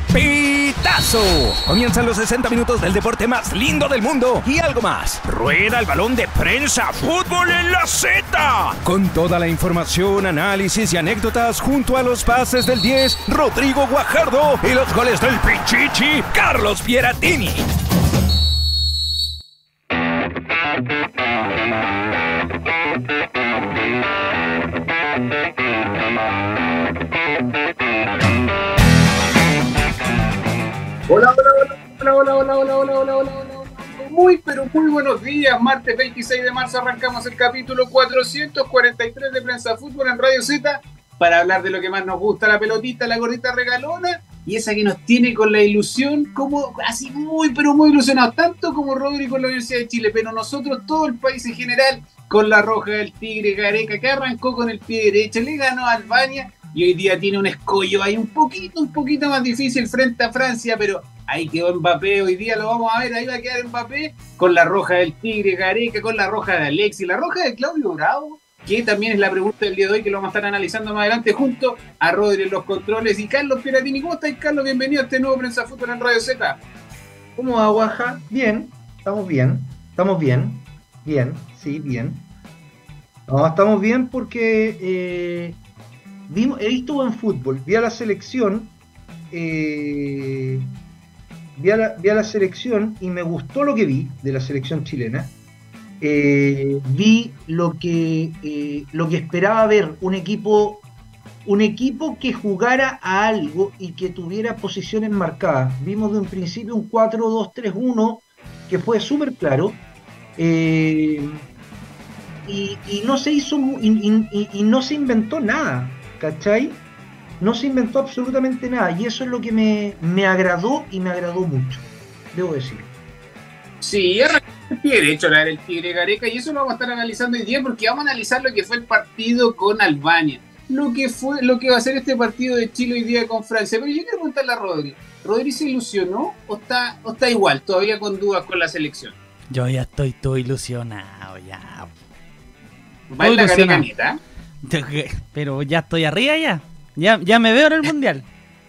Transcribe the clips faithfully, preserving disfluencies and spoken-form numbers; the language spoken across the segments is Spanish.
Pitazo. Comienzan los sesenta minutos del deporte más lindo del mundo y algo más. Rueda el balón de prensa, fútbol en la Z. Con toda la información, análisis y anécdotas junto a los pases del diez, Rodrigo Guajardo, y los goles del Pichichi, Carlos Pieratini. Hola, hola, hola, hola, hola, hola, hola, hola, hola, hola, hola, muy, pero muy buenos días. Martes veintiséis de marzo arrancamos el capítulo cuatrocientos cuarenta y tres de Prensa Fútbol en Radio Z para hablar de lo que más nos gusta, la pelotita, la gordita regalona y esa que nos tiene con la ilusión, como así muy, pero muy ilusionados, tanto como Rodri con la Universidad de Chile, pero nosotros, todo el país en general, con la Roja del Tigre Gareca, que arrancó con el pie derecho, le ganó a Albania. Y hoy día tiene un escollo ahí un poquito, un poquito más difícil frente a Francia, pero ahí quedó Mbappé, hoy día lo vamos a ver, ahí va a quedar Mbappé con la roja del Tigre Gareca, con la roja de Alexis, la roja de Claudio Bravo, que también es la pregunta del día de hoy, que lo vamos a estar analizando más adelante junto a Rodri en los controles y Carlos Pieratini. ¿Cómo estáis, Carlos? Bienvenido a este nuevo Prensa Fútbol en Radio Z. ¿Cómo va, Guaja? Bien, estamos bien, estamos bien, bien, sí, bien. No, estamos bien porque... Eh... Vimos, he visto buen fútbol, vi a la selección, eh, vi, a la, vi a la selección y me gustó lo que vi de la selección chilena. Eh, vi lo que eh, lo que esperaba ver, un equipo, un equipo que jugara a algo y que tuviera posiciones marcadas. Vimos de un principio un cuatro dos tres uno que fue súper claro. Eh, y, y no se hizo y, y, y no se inventó nada. ¿Cachai? No se inventó absolutamente nada y eso es lo que me, me agradó y me agradó mucho, debo decir. Sí, arrancó el pie derecho la del Tigre Gareca y eso lo vamos a estar analizando hoy día porque vamos a analizar lo que fue el partido con Albania, lo que fue, lo que va a ser este partido de Chile hoy día con Francia. Pero yo quiero preguntarle a Rodri, ¿Rodri se ilusionó o está, o está igual, todavía con dudas con la selección? Yo ya estoy todo ilusionado, ya. ¿Va en la Garecanita? Pero ya estoy arriba ya. Ya, ya me veo en el mundial.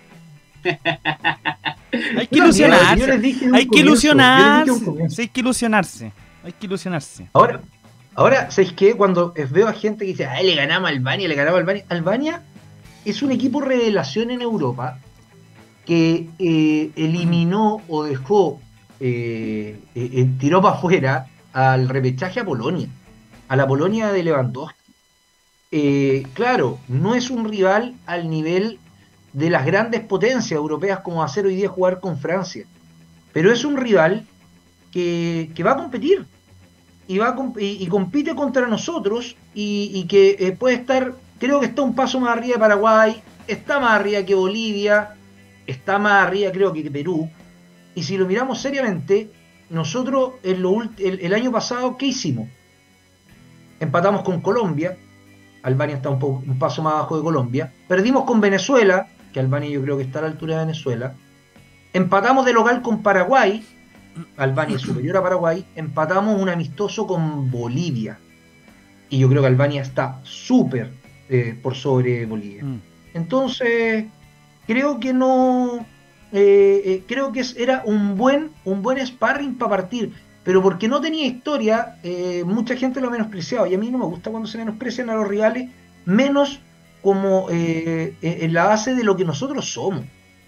Hay que no, ilusionarse. Mira, hay comienzo, que ilusionarse. Sí, hay que ilusionarse. Hay que ilusionarse. Ahora, ahora, ¿sabéis qué? Cuando veo a gente que dice, ay, le ganamos a Albania, le ganamos a Albania. Albania es un equipo revelación en Europa que eh, eliminó o dejó, eh, eh, tiró para afuera al repechaje a Polonia. A la Polonia de Lewandowski. Eh, claro, no es un rival al nivel de las grandes potencias europeas como va a ser hoy día jugar con Francia, pero es un rival que, que va a competir y, va a comp y, y compite contra nosotros y, y que eh, puede estar, creo que está un paso más arriba de Paraguay, está más arriba que Bolivia, está más arriba creo que Perú, y si lo miramos seriamente, nosotros en lo el, el año pasado, ¿qué hicimos? Empatamos con Colombia. Albania está un, poco, un paso más abajo de Colombia. Perdimos con Venezuela, que Albania yo creo que está a la altura de Venezuela. Empatamos de local con Paraguay. Albania es superior a Paraguay. Empatamos un amistoso con Bolivia. Y yo creo que Albania está súper eh, por sobre Bolivia. Mm. Entonces, creo que no... Eh, eh, creo que era un buen, un buen sparring para partir. Pero porque no tenía historia, eh, mucha gente lo menospreciaba. Y a mí no me gusta cuando se menosprecian a los rivales, menos como eh, en la base de lo que nosotros somos.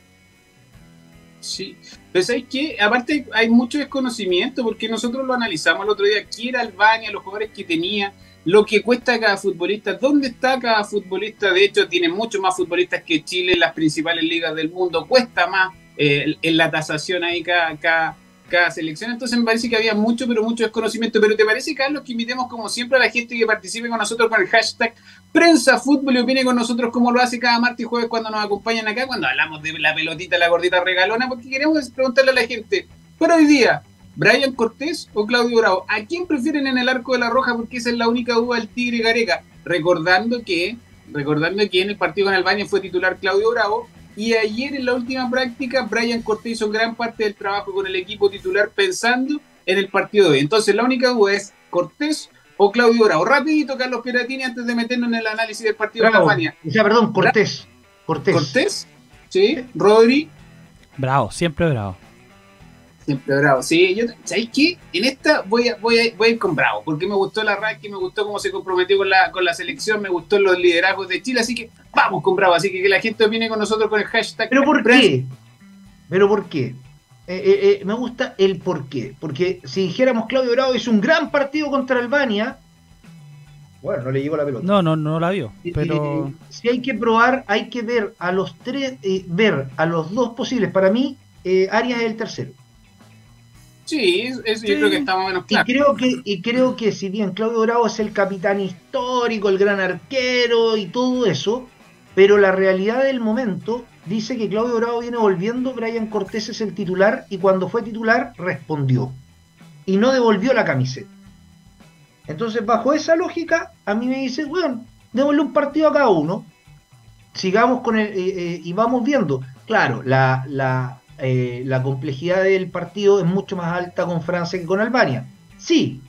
Sí, pero ¿sabes qué? Aparte hay mucho desconocimiento porque nosotros lo analizamos el otro día. ¿Qué era Albania? Los jugadores que tenía, lo que cuesta cada futbolista, dónde está cada futbolista. De hecho, tiene muchos más futbolistas que Chile en las principales ligas del mundo. Cuesta más eh, en la tasación ahí cada... cada cada selección, entonces me parece que había mucho, pero mucho desconocimiento. Pero ¿te parece, Carlos, que invitemos como siempre a la gente que participe con nosotros con el hashtag Prensa Fútbol y opine con nosotros como lo hace cada martes y jueves cuando nos acompañan acá, cuando hablamos de la pelotita, la gordita regalona, porque queremos preguntarle a la gente, pero hoy día, ¿Brian Cortés o Claudio Bravo? ¿A quién prefieren en el arco de la Roja? Porque esa es la única duda del Tigre Gareca, recordando que, recordando que en el partido con Albania fue titular Claudio Bravo. Y ayer en la última práctica, Brian Cortés hizo gran parte del trabajo con el equipo titular pensando en el partido de hoy. Entonces la única duda es Cortés o Claudio Bravo. Rapidito, Carlos Pieratini, antes de meternos en el análisis del partido Bravo. De Albania. O sea, perdón, Cortés. Cortés. Cortés, sí. Rodri. Bravo, siempre bravo. Siempre Bravo. Sí, yo, ¿sabéis qué? En esta voy a, voy, a, voy a ir con Bravo, porque me gustó la arranque, me gustó cómo se comprometió con la, con la selección, me gustó los liderazgos de Chile, así que vamos con Bravo. Así que que la gente opine con nosotros con el hashtag. ¿Pero por qué? ¿Pero por qué? Eh, eh, eh, me gusta el por qué. Porque si dijéramos Claudio Bravo hizo un gran partido contra Albania, bueno, no le llegó la pelota. No, no, no la vio. Pero Eh, si hay que probar, hay que ver a los tres, eh, ver a los dos posibles. Para mí, eh, Arias es el tercero. Sí, eso Sí. yo creo que está más o menos claro. Y creo que, y creo que si bien Claudio Bravo es el capitán histórico, el gran arquero y todo eso, pero la realidad del momento dice que Claudio Bravo viene volviendo, Brian Cortés es el titular y cuando fue titular respondió y no devolvió la camiseta. Entonces, bajo esa lógica, a mí me dice, bueno, démosle un partido a cada uno, sigamos con el, eh, eh, y vamos viendo. Claro, la, la, eh, la complejidad del partido es mucho más alta con Francia que con Albania. Sí,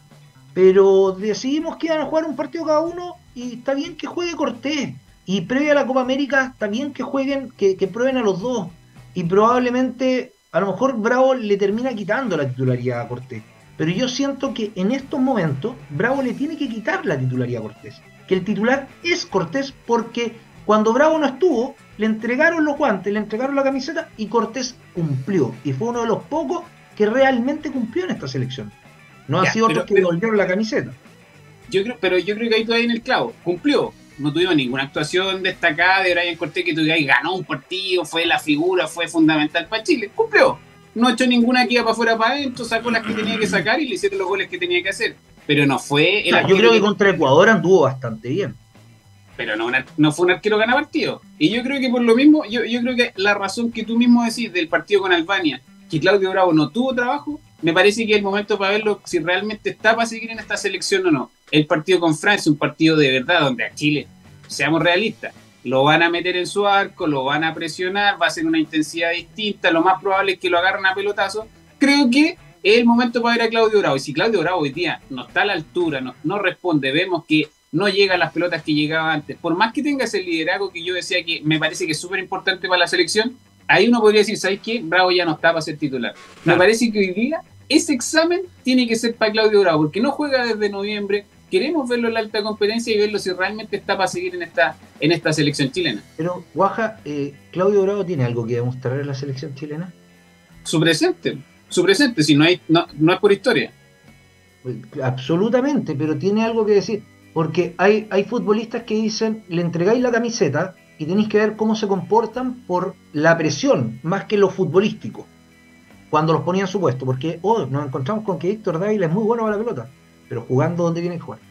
pero decidimos que iban a jugar un partido cada uno y está bien que juegue Cortés. Y previa a la Copa América está bien que jueguen, que, que prueben a los dos. Y probablemente, a lo mejor Bravo le termina quitando la titularidad a Cortés. Pero yo siento que en estos momentos Bravo le tiene que quitar la titularidad a Cortés. Que el titular es Cortés porque cuando Bravo no estuvo, le entregaron los guantes, le entregaron la camiseta y Cortés cumplió. Y fue uno de los pocos que realmente cumplió en esta selección. No Ya, han sido pero- otros que pero- devolvieron la camiseta. Yo creo, pero yo creo que ahí todavía en el clavo. Cumplió. No tuvimos ninguna actuación destacada de Brian Cortés que tuviera y ganó un partido, fue la figura, fue fundamental para Chile. Cumplió. No echó ninguna que iba para afuera para adentro, sacó las que tenía que sacar y le hicieron los goles que tenía que hacer. Pero no fue el O sea, yo arquero creo que contra Ecuador anduvo bastante bien. pero no, un ar- no fue un arquero gana partido. Y yo creo que por lo mismo, yo, yo creo que la razón que tú mismo decís del partido con Albania, que Claudio Bravo no tuvo trabajo, me parece que es el momento para verlo si realmente está para seguir en esta selección o no. El partido con Francia, un partido de verdad donde a Chile, seamos realistas, lo van a meter en su arco, lo van a presionar, va a ser una intensidad distinta, lo más probable es que lo agarren a pelotazo. Creo que es el momento para ver a Claudio Bravo. Y si Claudio Bravo hoy día no está a la altura, no, no responde, vemos que no llega a las pelotas que llegaba antes, por más que tenga ese liderazgo que yo decía que me parece que es súper importante para la selección, ahí uno podría decir, ¿sabes qué? Bravo ya no está para ser titular. Me Claro. parece que hoy día ese examen tiene que ser para Claudio Bravo, porque no juega desde noviembre, queremos verlo en la alta competencia y verlo si realmente está para seguir en esta, en esta selección chilena. Pero, Guaja, eh, ¿Claudio Bravo tiene algo que demostrar en la selección chilena? Su presente, su presente, si no, hay, no, no es por historia. Pues, absolutamente, pero tiene algo que decir. Porque hay, hay futbolistas que dicen, le entregáis la camiseta y tenéis que ver cómo se comportan por la presión, más que lo futbolístico, cuando los ponían en su puesto. Porque oh, nos encontramos con que Víctor Dávila es muy bueno para la pelota, pero jugando donde tiene que jugar.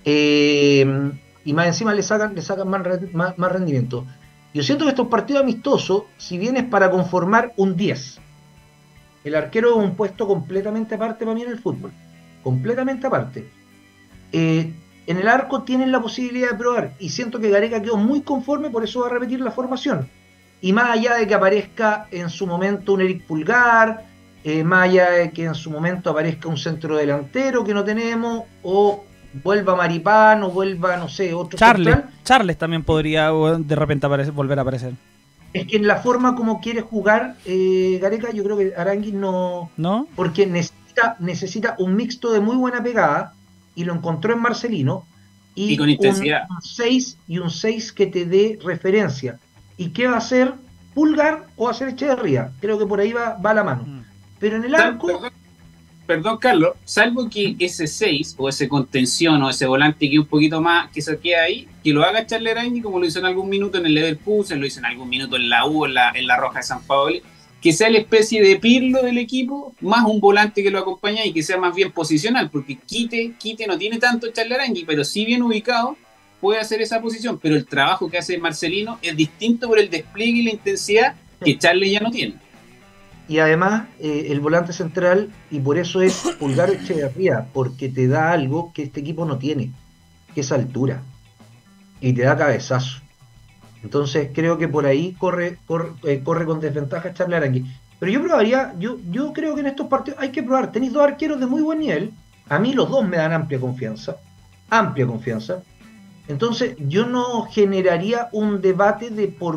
Eh, y más encima le sacan, le sacan más, re- más, más rendimiento. Yo siento que estos partidos amistosos, si bien es para conformar un diez, el arquero es un puesto completamente aparte para mí en el fútbol. Completamente aparte. Eh, en el arco tienen la posibilidad de probar y siento que Gareca quedó muy conforme, por eso va a repetir la formación. Y más allá de que aparezca en su momento un Eric Pulgar, eh, más allá de que en su momento aparezca un centro delantero que no tenemos, o vuelva Maripán, o vuelva, no sé, otro Charles, central, Charles también podría o, de repente aparecer, volver a aparecer, es que en la forma como quiere jugar eh, Gareca, yo creo que Aranguis no... ¿no? Porque necesita, necesita un mixto de muy buena pegada, y lo encontró en Marcelino, y, Y con intensidad. un seis y un seis que te dé referencia. ¿Y qué va a hacer Pulgar o va a hacer Echeverría? Creo que por ahí va, va la mano. Mm. Pero en el Sal- arco, Perdón, perdón, Carlos, salvo que ese seis o ese contención o ese volante que un poquito más que se queda ahí, que lo haga Charles Arangui como lo hizo en algún minuto en el Leverkusen, lo hizo en algún minuto en la U, en la, en la Roja de San Paoli, que sea la especie de Pirlo del equipo, más un volante que lo acompaña y que sea más bien posicional, porque Quite, Quite no tiene tanto Charles Arangui, pero sí bien ubicado puede hacer esa posición, pero el trabajo que hace Marcelino es distinto por el despliegue y la intensidad que Charles ya no tiene. y además eh, el volante central, y por eso es Pulgar Echeverría, porque te da algo que este equipo no tiene, que es altura, y te da cabezazo. Entonces creo que por ahí corre corre, eh, corre con desventaja Charles Arangui. Pero yo probaría, yo, yo creo que en estos partidos hay que probar. Tenéis dos arqueros de muy buen nivel. A mí los dos me dan amplia confianza. Amplia confianza. Entonces yo no generaría un debate de por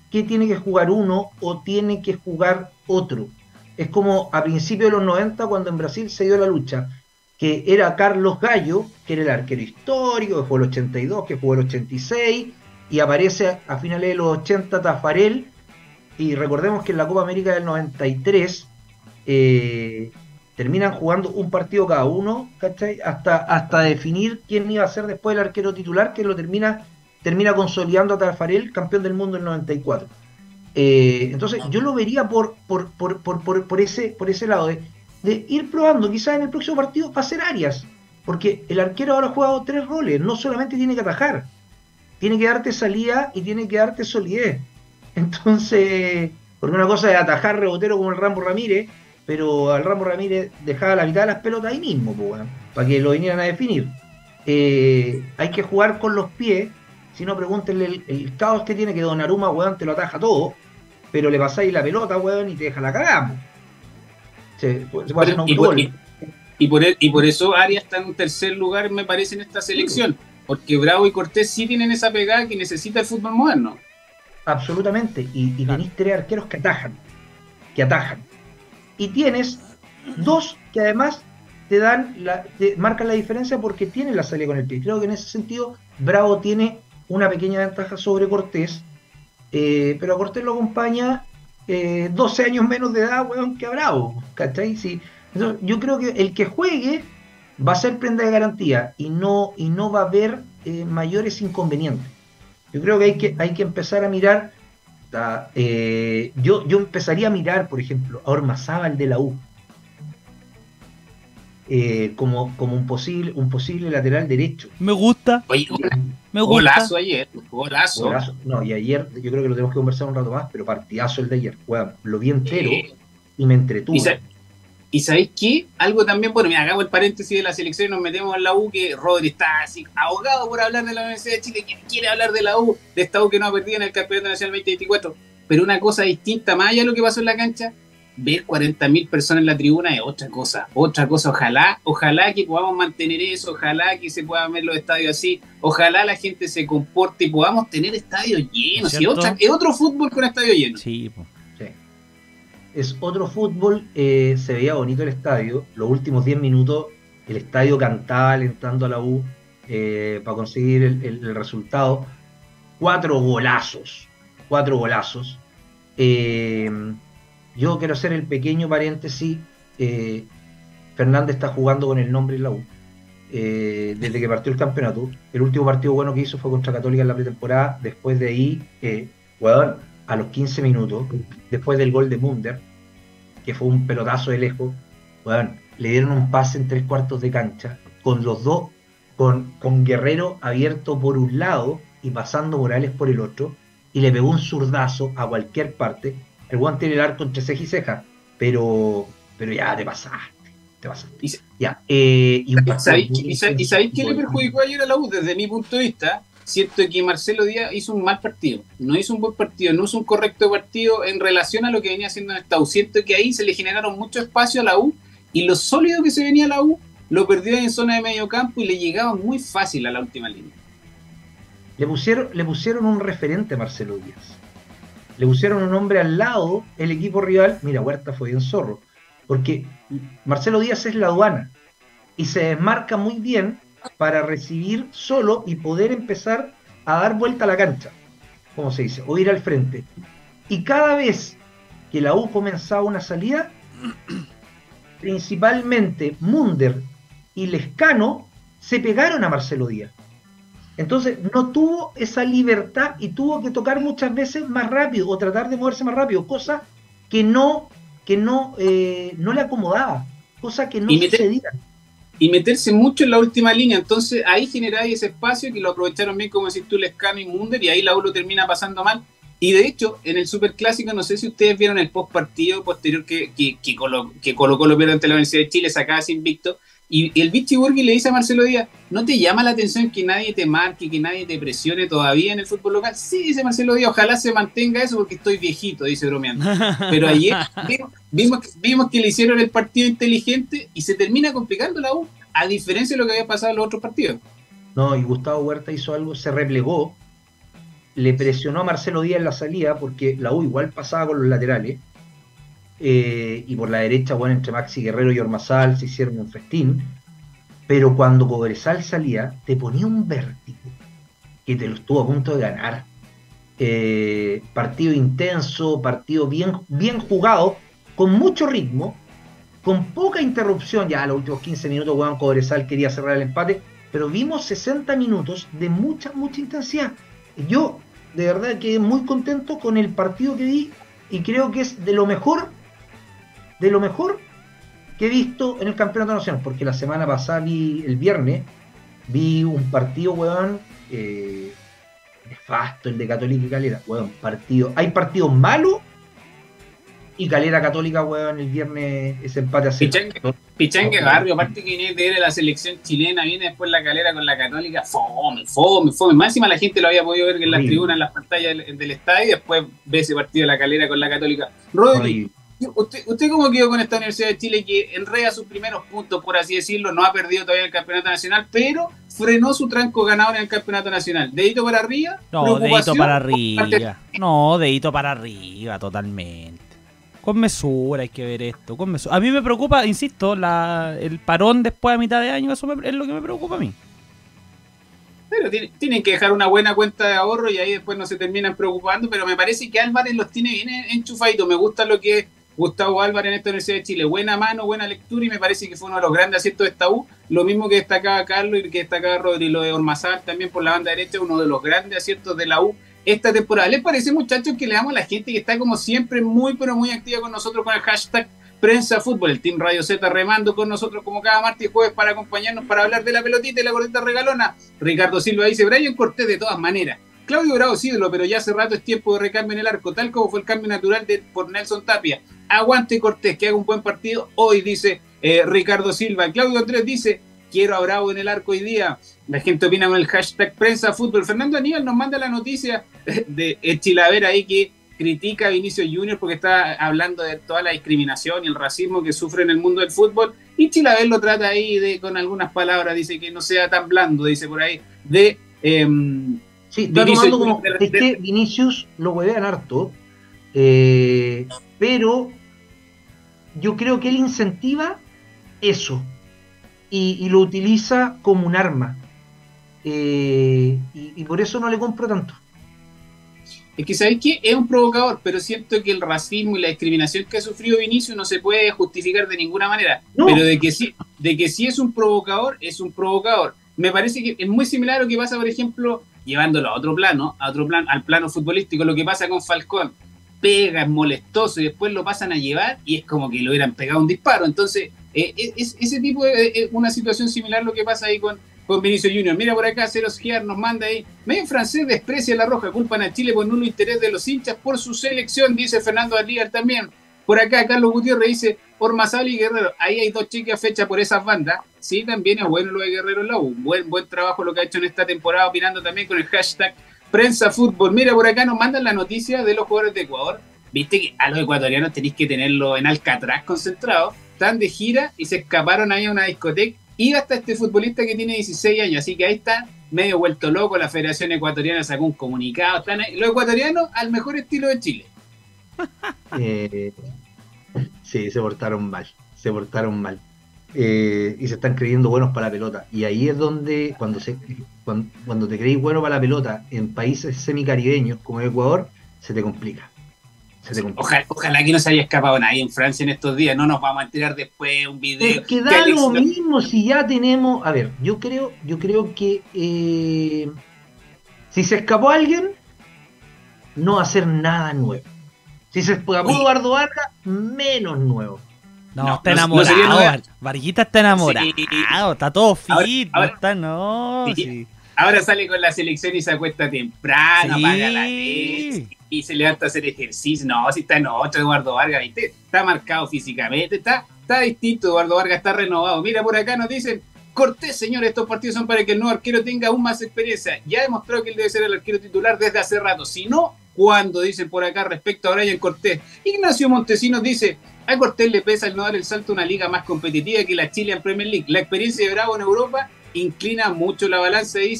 qué tiene que jugar uno o tiene que jugar otro. Es como a principios de los noventa, cuando en Brasil se dio la lucha, que era Carlos Gallo, que era el arquero histórico, que jugó el ochenta y dos, que jugó el ochenta y seis, y aparece a finales de los ochenta Tafarel, y recordemos que en la Copa América del noventa y tres eh, terminan jugando un partido cada uno, ¿cachai? Hasta, hasta definir quién iba a ser después el arquero titular, que lo termina, termina consolidando a Tafarel, campeón del mundo en el noventa y cuatro. Eh, entonces yo lo vería por, por, por, por, por, por, ese, por ese lado, de, de ir probando. Quizás en el próximo partido va a ser Arias, porque el arquero ahora ha jugado tres roles, no solamente tiene que atajar, tiene que darte salida y tiene que darte solidez. Entonces, porque una cosa es atajar rebotero como el Rambo Ramírez, pero al Rambo Ramírez dejaba la mitad de las pelotas ahí mismo, pues, bueno, para que lo vinieran a definir. Eh, hay que jugar con los pies. Si no, pregúntenle el, el caos que tiene, que Donnarumma, weón, te lo ataja todo, pero le pasáis la pelota, weón, y te deja la cagada. Se, se puede hacer un y, gol. por, y, y, por, y por eso Arias está en tercer lugar, me parece, en esta selección. Porque Bravo y Cortés sí tienen esa pegada que necesita el fútbol moderno. Absolutamente. Y, y tenéis tres arqueros que atajan. Que atajan. Y tienes dos que además te dan la, te marcan la diferencia porque tienen la salida con el pie. Creo que en ese sentido Bravo tiene una pequeña ventaja sobre Cortés, eh, pero a Cortés lo acompaña eh, doce años menos de edad, weón, que a Bravo, ¿cachai? Sí. Entonces, yo creo que el que juegue va a ser prenda de garantía y no, y no va a haber eh, mayores inconvenientes. Yo creo que hay que, hay que empezar a mirar, a, eh, yo, yo empezaría a mirar, por ejemplo, a Ormazábal de la U, eh, como, como un posible, un posible lateral derecho. Me gusta. Oye, Me gusta. golazo ayer, golazo. Golazo. No, y ayer, yo creo que lo tenemos que conversar un rato más, pero partidazo el de ayer. Bueno, lo vi entero Eh, y me entretuvo. ¿Y, sa- ¿Y sabéis qué? Algo también, bueno, mira, hagamos el paréntesis de la selección y nos metemos en la U, que Rodri está así ahogado por hablar de la Universidad de Chile, que quiere hablar de la U, de esta U que no ha perdido en el Campeonato Nacional veinte veinticuatro. Pero una cosa distinta, más allá de lo que pasó en la cancha, ver cuarenta mil personas en la tribuna es otra cosa, otra cosa. Ojalá, ojalá que podamos mantener eso, ojalá que se puedan ver los estadios así, ojalá la gente se comporte y podamos tener estadios llenos. Y otra, es otro fútbol con estadio lleno. Sí, po. Sí. Es otro fútbol, eh, se veía bonito el estadio. Los últimos diez minutos, el estadio cantaba alentando a la U eh, para conseguir el, el, el resultado. Cuatro golazos, cuatro golazos. Eh, yo quiero hacer el pequeño paréntesis. Eh, Fernández está jugando con el nombre en la U. Eh, desde que partió el campeonato. El último partido bueno que hizo fue contra Católica en la pretemporada. Después de ahí, eh, bueno, a los quince minutos, después del gol de Munder, que fue un pelotazo de lejos, bueno, le dieron un pase en tres cuartos de cancha, con los dos, con, con Guerrero abierto por un lado y pasando Morales por el otro, y le pegó un zurdazo a cualquier parte. El guante tiene el arco entre ceja y ceja, pero, pero ya te pasaste, te pasaste. Y, Ya, eh, y, un ¿sabéis, y, sabéis, ¿Y sabéis qué le perjudicó ayer a la U? Desde mi punto de vista, siento que Marcelo Díaz hizo un mal partido, no hizo un buen partido, no hizo un correcto partido en relación a lo que venía haciendo en esta U. Siento que ahí se le generaron mucho espacio a la U y lo sólido que se venía a la U lo perdió en zona de medio campo y le llegaba muy fácil a la última línea. Le pusieron, le pusieron un referente a Marcelo Díaz. Le pusieron un hombre al lado, el equipo rival. Mira, Huerta fue bien zorro, porque Marcelo Díaz es la aduana y se desmarca muy bien para recibir solo y poder empezar a dar vuelta a la cancha, como se dice, o ir al frente. Y cada vez que la U comenzaba una salida, principalmente Munder y Lescano se pegaron a Marcelo Díaz. Entonces no tuvo esa libertad y tuvo que tocar muchas veces más rápido o tratar de moverse más rápido, cosa que no, que no, eh, no le acomodaba, cosa que no sucedía. Y meterse mucho en la última línea, entonces ahí generáis ese espacio que lo aprovecharon bien, como decís tú, Lescano y Munder, y ahí la U lo termina pasando mal. Y de hecho, en el Superclásico, no sé si ustedes vieron el post partido posterior que, que, que, Colo, que Colo Colo pierde ante la Universidad de Chile, sacaba ese invicto, y, y el Vichy Burgui le dice a Marcelo Díaz, ¿no te llama la atención que nadie te marque, que nadie te presione todavía en el fútbol local? Sí, dice Marcelo Díaz, ojalá se mantenga eso porque estoy viejito, dice bromeando. Pero ayer vimos, vimos, vimos que le hicieron el partido inteligente y se termina complicando la U, a diferencia de lo que había pasado en los otros partidos. No, y Gustavo Huerta hizo algo, se replegó, le presionó a Marcelo Díaz en la salida, porque la U igual pasaba con los laterales, eh, y por la derecha, bueno, entre Maxi Guerrero y Ormazábal se hicieron un festín, pero cuando Cobresal salía, te ponía un vértigo, que te lo estuvo a punto de ganar. Eh, partido intenso, partido bien, bien jugado, con mucho ritmo, con poca interrupción. Ya a los últimos quince minutos, Juan Cobresal quería cerrar el empate, pero vimos sesenta minutos de mucha, mucha intensidad. Yo, de verdad, quedé muy contento con el partido que vi, y creo que es de lo mejor, de lo mejor que he visto en el Campeonato Nacional, porque la semana pasada vi, el viernes, vi un partido, weón, eh, nefasto, el de Católica y Calera, weón, partido, hay partidos malos, y Calera Católica, weón, el viernes ese empate así. Pichangue, Pichangue Barrio, aparte que viene de la selección chilena, viene después la Calera con la Católica, fome, fome, fome. Máxima la gente lo había podido ver en las tribunas, en las pantallas del, del estadio, y después ve ese partido de la Calera con la Católica. Rodri, ¿usted, ¿usted cómo quedó con esta Universidad de Chile que enreda sus primeros puntos, por así decirlo? No ha perdido todavía el Campeonato Nacional, pero frenó su tranco ganador en el Campeonato Nacional. ¿Dedito para arriba? No, dedito para arriba. No, dedito para arriba, totalmente. Con mesura hay que ver esto, con mesura. A mí me preocupa, insisto, la, el parón después de mitad de año, eso me, es lo que me preocupa a mí. Pero tienen, tienen que dejar una buena cuenta de ahorro y ahí después no se terminan preocupando, pero me parece que Álvarez los tiene bien enchufaditos. Me gusta lo que es Gustavo Álvarez en esta Universidad de Chile. Buena mano, buena lectura, y me parece que fue uno de los grandes aciertos de esta U. Lo mismo que destacaba Carlos y que destacaba Rodri, lo de Ormazábal también por la banda derecha, uno de los grandes aciertos de la U esta temporada. ¿Les parece, muchachos, que le damos a la gente que está como siempre muy pero muy activa con nosotros con el hashtag Prensa Fútbol, el Team Radio Z remando con nosotros como cada martes y jueves para acompañarnos para hablar de la pelotita y la gordita regalona? Ricardo Silva dice, Brian Cortés de todas maneras, Claudio Bravo sí, pero ya hace rato es tiempo de recambio en el arco, tal como fue el cambio natural de, por Nelson Tapia. Aguante Cortés, que haga un buen partido hoy, dice eh, Ricardo Silva. Claudio Andrés dice, quiero a Bravo en el arco hoy día. La gente opina con el hashtag Prensa Fútbol. Fernando Aníbal nos manda la noticia de Chilaver ahí, que critica a Vinicius Junior porque está hablando de toda la discriminación y el racismo que sufre en el mundo del fútbol, y Chilaver lo trata ahí de, con algunas palabras, dice que no sea tan blando, dice por ahí, de... Eh, sí, está tomando como, de, es que Vinicius lo huevean harto, eh, pero yo creo que él incentiva eso y, y lo utiliza como un arma, eh, y, y por eso no le compro tanto. Es que sabéis que es un provocador, pero siento que el racismo y la discriminación que ha sufrido Vinicius no se puede justificar de ninguna manera. No. Pero de que sí, de que sí es un provocador, es un provocador. Me parece que es muy similar a lo que pasa, por ejemplo, llevándolo a otro plano, a otro plano, al plano futbolístico, lo que pasa con Falcón. Pega, es molestoso y después lo pasan a llevar y es como que le hubieran pegado un disparo. Entonces, eh, es, ese tipo de eh, una situación similar lo que pasa ahí con con Vinicius Junior. Mira por acá, Ceros Giar nos manda ahí, medio francés desprecia la roja, culpan a Chile por nulo interés de los hinchas por su selección, dice Fernando Alígar también. Por acá, Carlos Gutiérrez dice, Ormazábal y Guerrero, ahí hay dos cheques a fecha por esas bandas. Sí, también es bueno lo de Guerrero en la U, buen, buen trabajo lo que ha hecho en esta temporada, opinando también con el hashtag Prensa Fútbol. Mira por acá, nos mandan la noticia de los jugadores de Ecuador. Viste que a los ecuatorianos tenéis que tenerlo en Alcatraz concentrados, están de gira y se escaparon ahí a una discoteca. Y hasta este futbolista que tiene dieciséis años, así que ahí está, medio vuelto loco, la Federación Ecuatoriana sacó un comunicado, están ahí, los ecuatorianos al mejor estilo de Chile. Eh, sí, se portaron mal, se portaron mal. Eh, y se están creyendo buenos para la pelota. Y ahí es donde, cuando, se, cuando, cuando te creís bueno para la pelota en países semicaribeños como Ecuador, se te complica. Ojalá, ojalá que no se haya escapado nadie en Francia en estos días, no nos vamos a enterar después un video. Es que da lo no... mismo si ya tenemos, a ver, yo creo, yo creo que eh, si se escapó alguien, no va a ser nada nuevo. Si se escapó Eduardo Vargas, menos nuevo. No, no está enamorado, no, no Varguita está enamorado, sí. Está todo fit, ahora, ahora, está, no, sí. Sí. Ahora sale con la selección y se acuesta temprano, sí. Apaga la leche y se levanta a hacer ejercicio. No, si está en otro Eduardo Vargas, ¿viste? Está marcado físicamente, está, está distinto. Eduardo Vargas está renovado. Mira, por acá nos dicen, Cortés, señor, estos partidos son para que el nuevo arquero tenga aún más experiencia. Ya ha demostrado que él debe ser el arquero titular desde hace rato. Si no, ¿cuándo? Dicen por acá respecto a Brian Cortés. Ignacio Montesinos dice, a Cortés le pesa el no dar el salto a una liga más competitiva que la Chilean Premier League. La experiencia de Bravo en Europa inclina mucho la balanza, dice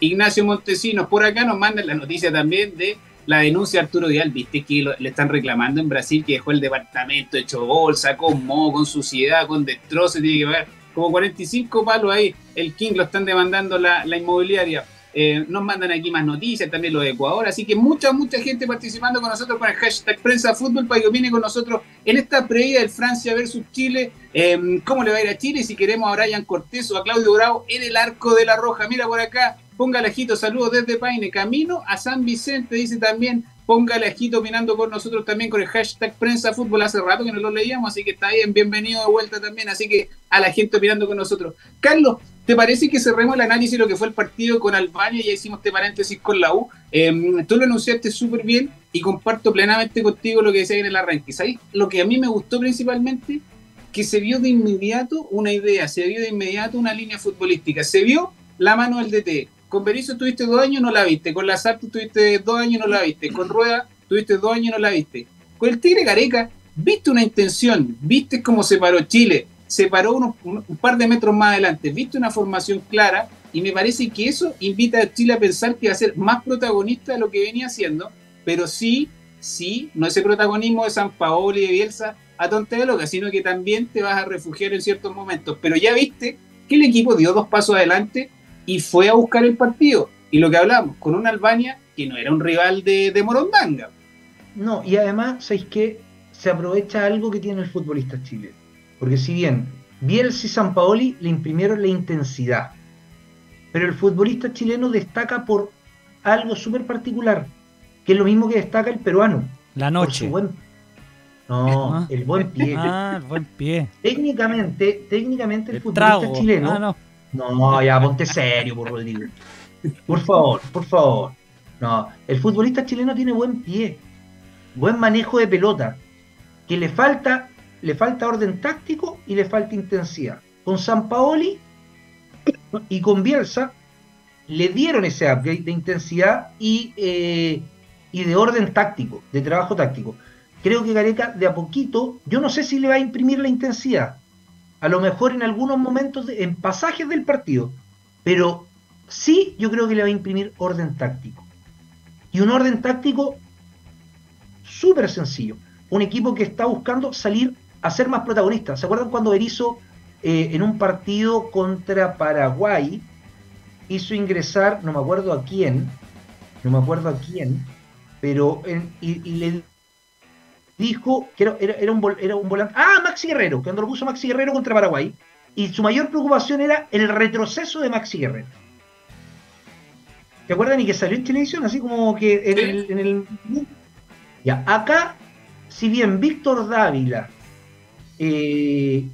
Ignacio Montesinos por acá nos mandan la noticia también de la denuncia de Arturo Vidal. Viste que lo, le están reclamando en Brasil que dejó el departamento hecho bolsa, con moho, con suciedad, con destrozo, tiene que pagar como cuarenta y cinco palos ahí. El King lo están demandando la, la inmobiliaria. Eh, nos mandan aquí más noticias, también lo de Ecuador, así que mucha, mucha gente participando con nosotros con el hashtag Prensa Fútbol para que opine con nosotros en esta previa del Francia versus Chile, eh, cómo le va a ir a Chile, si queremos a Brian Cortés o a Claudio Bravo en el arco de la Roja. Mira por acá, póngale ajito, saludos desde Paine, camino a San Vicente, dice también, póngale ajito opinando con nosotros también con el hashtag Prensa Fútbol, hace rato que no lo leíamos, así que está bien, bienvenido de vuelta también, así que a la gente opinando con nosotros. Carlos, ¿te parece que cerremos el análisis de lo que fue el partido con Albania? Ya hicimos este paréntesis con la U. Eh, tú lo anunciaste súper bien y comparto plenamente contigo lo que decía en el arranque. ¿Sabes? Lo que a mí me gustó principalmente, que se vio de inmediato una idea, se vio de inmediato una línea futbolística, se vio la mano del D T. Con Berizzo tuviste dos años, no la viste. Con Lazarte tuviste dos años, no la viste. Con Rueda tuviste dos años, no la viste. Con el Tigre Gareca, viste una intención, viste cómo se paró Chile. Se paró unos, un par de metros más adelante, viste una formación clara y me parece que eso invita a Chile a pensar que va a ser más protagonista de lo que venía haciendo, pero sí, sí, no ese protagonismo de Sampaoli y de Bielsa a tonta de loca, sino que también te vas a refugiar en ciertos momentos, pero ya viste que el equipo dio dos pasos adelante y fue a buscar el partido, y lo que hablamos, con una Albania que no era un rival de, de Morondanga. No, y además, ¿sabéis qué? Se aprovecha algo que tiene el futbolista chileno. Porque si bien Bielsa y Sampaoli le imprimieron la intensidad, pero el futbolista chileno destaca por algo súper particular, que es lo mismo que destaca el peruano. La noche. Buen... No, ¿Ah? el buen pie. Ah, el buen pie. Técnicamente, técnicamente el, el futbolista trago. chileno... Ah, no. no, ya ponte serio, por Rodrigo. Por favor, por favor. No, el futbolista chileno tiene buen pie, buen manejo de pelota, que le falta... le falta orden táctico y le falta intensidad. Con Sampaoli y con Bielsa le dieron ese upgrade de intensidad y, eh, y de orden táctico, de trabajo táctico. Creo que Gareca de a poquito, yo no sé si le va a imprimir la intensidad, a lo mejor en algunos momentos, de, en pasajes del partido, pero sí yo creo que le va a imprimir orden táctico. Y un orden táctico súper sencillo. Un equipo que está buscando salir a ser más protagonista. ¿Se acuerdan cuando Berizzo eh, en un partido contra Paraguay hizo ingresar, no me acuerdo a quién, no me acuerdo a quién, pero en, y, y le dijo que era, era, era, un, era un volante, ah, Maxi Guerrero, cuando lo puso Maxi Guerrero contra Paraguay, y su mayor preocupación era el retroceso de Maxi Guerrero. ¿Se acuerdan? Y que salió en televisión, así como que en el, en el... Ya, acá, si bien Víctor Dávila Eh,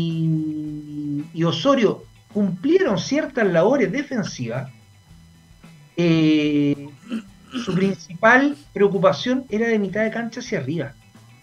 y, y Osorio cumplieron ciertas labores defensivas, eh, su principal preocupación era de mitad de cancha hacia arriba,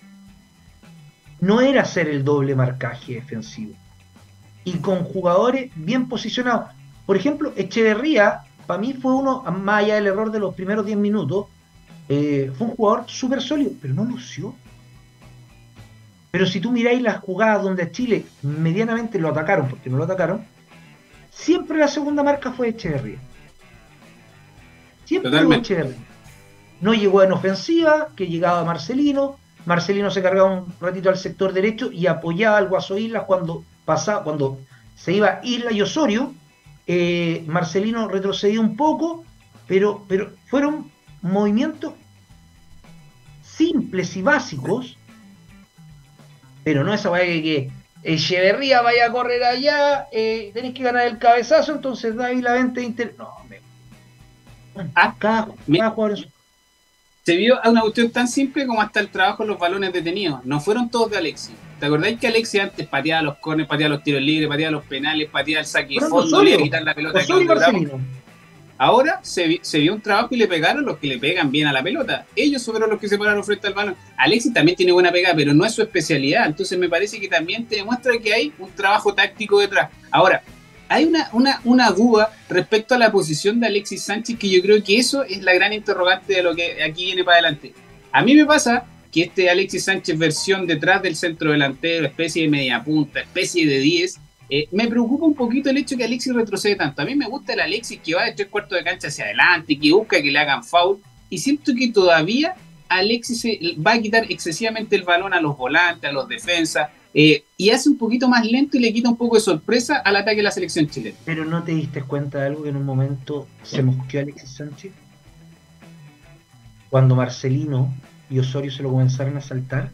no era hacer el doble marcaje defensivo y con jugadores bien posicionados. Por ejemplo, Echeverría para mí fue uno, más allá del error de los primeros diez minutos, eh, fue un jugador súper sólido, pero no lució. Pero si tú miráis las jugadas donde a Chile medianamente lo atacaron, porque no lo atacaron, siempre la segunda marca fue Echeverría. Siempre fue Echeverría. No llegó en ofensiva, que llegaba Marcelino. Marcelino se cargaba un ratito al sector derecho y apoyaba al Guaso Islas cuando pasaba, cuando se iba Isla y Osorio. Eh, Marcelino retrocedió un poco, pero, pero fueron movimientos simples y básicos. Pero no esa vaya que, que Echeverría vaya a correr allá, eh, tenés que ganar el cabezazo, entonces Dávila vente Inter. No, me... ah, cada, cada jugador es... Se vio una cuestión tan simple como hasta el trabajo en los balones detenidos. No fueron todos de Alexis. ¿Te acordáis que Alexis antes pateaba los corners, pateaba los tiros libres, pateaba los penales, pateaba el saque de fondo, le iba a quitar la pelota? Ahora se, se vio un trabajo y le pegaron los que le pegan bien a la pelota. Ellos fueron los que se pararon frente al balón. Alexis también tiene buena pegada, pero no es su especialidad. Entonces me parece que también te demuestra que hay un trabajo táctico detrás. Ahora, hay una, una, una duda respecto a la posición de Alexis Sánchez, que yo creo que eso es la gran interrogante de lo que aquí viene para adelante. A mí me pasa que este Alexis Sánchez versión detrás del centro delantero, especie de media punta, especie de diez, Eh, me preocupa un poquito el hecho que Alexis retrocede tanto. A mí me gusta el Alexis que va de tres cuartos de cancha hacia adelante, que busca que le hagan foul, y siento que todavía Alexis se va a quitar excesivamente el balón a los volantes, a los defensas, eh, y hace un poquito más lento y le quita un poco de sorpresa al ataque de la selección chilena. Pero ¿no te diste cuenta de algo que en un momento se mosqueó Alexis Sánchez? Cuando Marcelino y Osorio se lo comenzaron a saltar.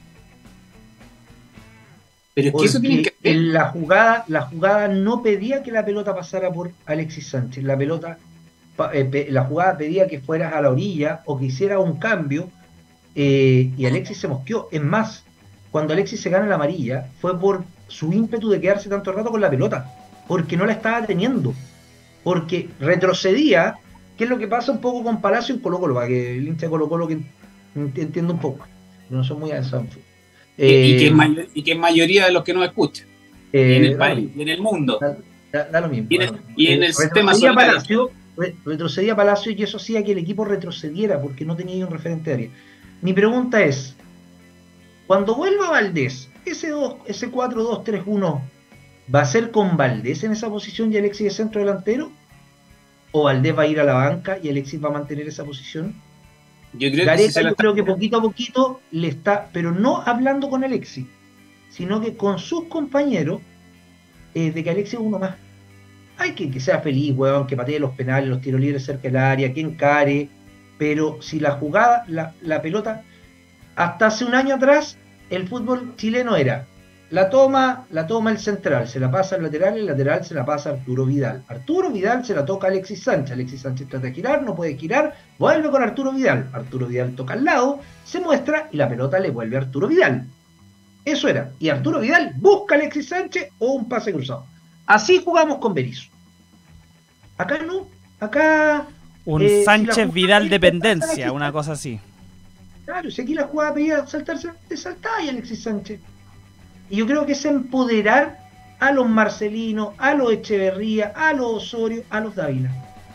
Pero es que eso tiene que ver. La jugada, la jugada no pedía que la pelota pasara por Alexis Sánchez. La pelota, eh, la jugada pedía que fueras a la orilla o que hiciera un cambio, eh, y Alexis se mosqueó. Es más, cuando Alexis se gana la amarilla, fue por su ímpetu de quedarse tanto rato con la pelota, porque no la estaba teniendo, porque retrocedía, que es lo que pasa un poco con Palacio en Colo-Colo, para que el hincha de Colo-Colo que entienda un poco, no son muy avanzados. Eh, y, que es mayor, y que es mayoría de los que nos escuchan eh, en el país y en el mundo. Da, da, da lo mismo. Y en el, y en el eh, sistema retrocedía Palacio, re, retrocedía Palacio y eso hacía que el equipo retrocediera porque no tenía un referente área. Mi pregunta es, cuando vuelva Valdés, ese, ese cuatro dos tres uno, ¿va a ser con Valdés en esa posición y Alexis de centro delantero? ¿O Valdés va a ir a la banca y Alexis va a mantener esa posición? Yo creo, Gareca, que, si yo está... creo que poquito a poquito le está, pero no hablando con Alexis, sino que con sus compañeros, eh, de que Alexis es uno más. Hay que que sea feliz, weón, que patee los penales, los tiros libres cerca del área, que encare, pero si la jugada, la, la pelota, hasta hace un año atrás, el fútbol chileno era, la toma, la toma el central, se la pasa al lateral, el lateral se la pasa a Arturo Vidal. Arturo Vidal se la toca a Alexis Sánchez, Alexis Sánchez trata de girar, no puede girar, vuelve con Arturo Vidal, Arturo Vidal toca al lado, se muestra y la pelota le vuelve a Arturo Vidal. Eso era, y Arturo Vidal busca a Alexis Sánchez o un pase cruzado. Así jugamos con Berizzo. Acá no, acá... Un eh, Sánchez si Vidal dependencia, una cosa así. Claro, si aquí la jugada pedía saltarse, te saltaba y Alexis Sánchez. Y yo creo que es empoderar a los Marcelino, a los Echeverría, a los Osorio, a los Dávila.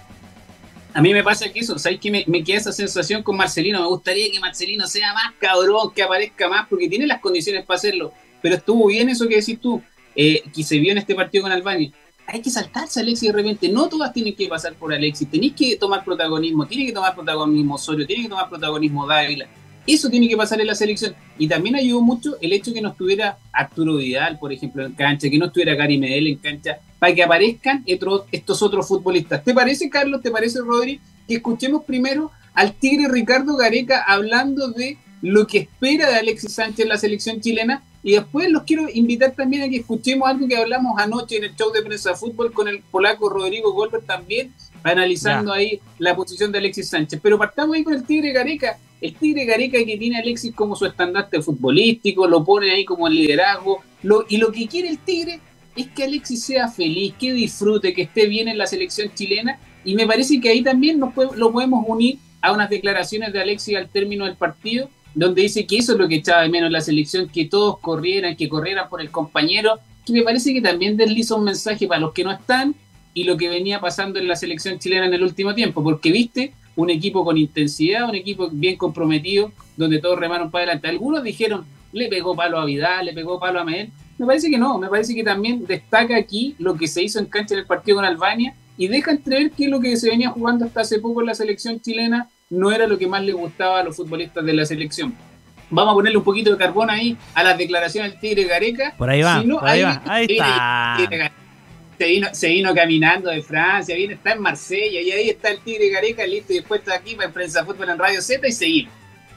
A mí me pasa que eso, ¿sabes qué? Me, me queda esa sensación con Marcelino. Me gustaría que Marcelino sea más cabrón, que aparezca más, porque tiene las condiciones para hacerlo. Pero estuvo bien eso que decís tú, eh, que se vio en este partido con Albania. Hay que saltarse a Alexis de repente. No todas tienen que pasar por Alexis. Tenéis que tomar protagonismo. Tiene que tomar protagonismo Osorio. Tiene que tomar protagonismo Dávila. Eso tiene que pasar en la selección. Y también ayudó mucho el hecho que no estuviera Arturo Vidal, por ejemplo, en cancha, que no estuviera Gary Medel en cancha, para que aparezcan estos, estos otros futbolistas. ¿Te parece, Carlos? ¿Te parece, Rodri? Que escuchemos primero al Tigre Ricardo Gareca hablando de lo que espera de Alexis Sánchez en la selección chilena. Y después los quiero invitar también a que escuchemos algo que hablamos anoche en el show de Prensa Fútbol con el polaco Rodrigo Goldberg también, analizando ya ahí la posición de Alexis Sánchez. Pero partamos ahí con el Tigre Gareca. El Tigre Gareca que tiene a Alexis como su estandarte futbolístico, lo pone ahí como el liderazgo, lo, y lo que quiere el Tigre es que Alexis sea feliz, que disfrute, que esté bien en la selección chilena, y me parece que ahí también nos puede, lo podemos unir a unas declaraciones de Alexis al término del partido, donde dice que eso es lo que echaba de menos la selección, que todos corrieran, que corrieran por el compañero, que me parece que también desliza un mensaje para los que no están, y lo que venía pasando en la selección chilena en el último tiempo, porque viste un equipo con intensidad, un equipo bien comprometido, donde todos remaron para adelante. Algunos dijeron, le pegó palo a Vidal, le pegó palo a Medel. Me parece que no, me parece que también destaca aquí lo que se hizo en cancha en el partido con Albania y deja entrever que lo que se venía jugando hasta hace poco en la selección chilena no era lo que más le gustaba a los futbolistas de la selección. Vamos a ponerle un poquito de carbón ahí a las declaraciones del Tigre Gareca. Por ahí va, si no, por ahí, ahí va, ahí está. Se vino, se vino caminando de Francia, viene, está en Marsella, y ahí está el Tigre Gareca listo y dispuesto aquí para Prensa Fútbol en Radio Z y seguir.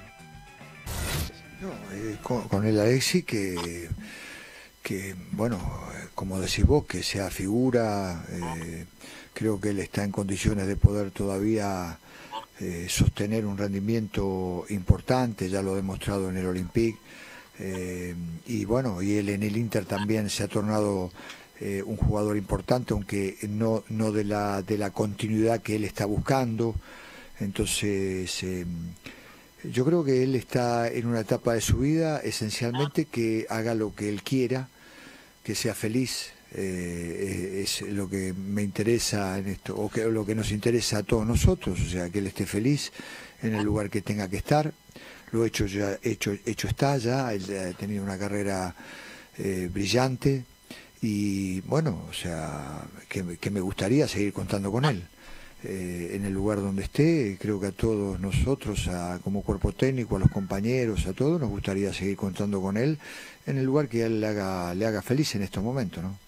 No, eh, con, con el Alexis que, que, bueno, como decís vos, que sea figura, eh, creo que él está en condiciones de poder todavía eh, sostener un rendimiento importante, ya lo ha demostrado en el Olympique, eh, y bueno, y él en el Inter también se ha tornado Eh, un jugador importante, aunque no no de la de la continuidad que él está buscando. Entonces eh, yo creo que él está en una etapa de su vida esencialmente que haga lo que él quiera, que sea feliz, eh, es, es lo que me interesa en esto, o que lo que nos interesa a todos nosotros, o sea, que él esté feliz en el lugar que tenga que estar. Lo hecho ya hecho hecho está ya, él ha tenido una carrera eh, brillante. y bueno, o sea, que, que me gustaría seguir contando con él. Eh, en el lugar donde esté, creo que a todos nosotros, a, como cuerpo técnico, a los compañeros, a todos, nos gustaría seguir contando con él en el lugar que a él le haga, le haga feliz en estos momentos, ¿no?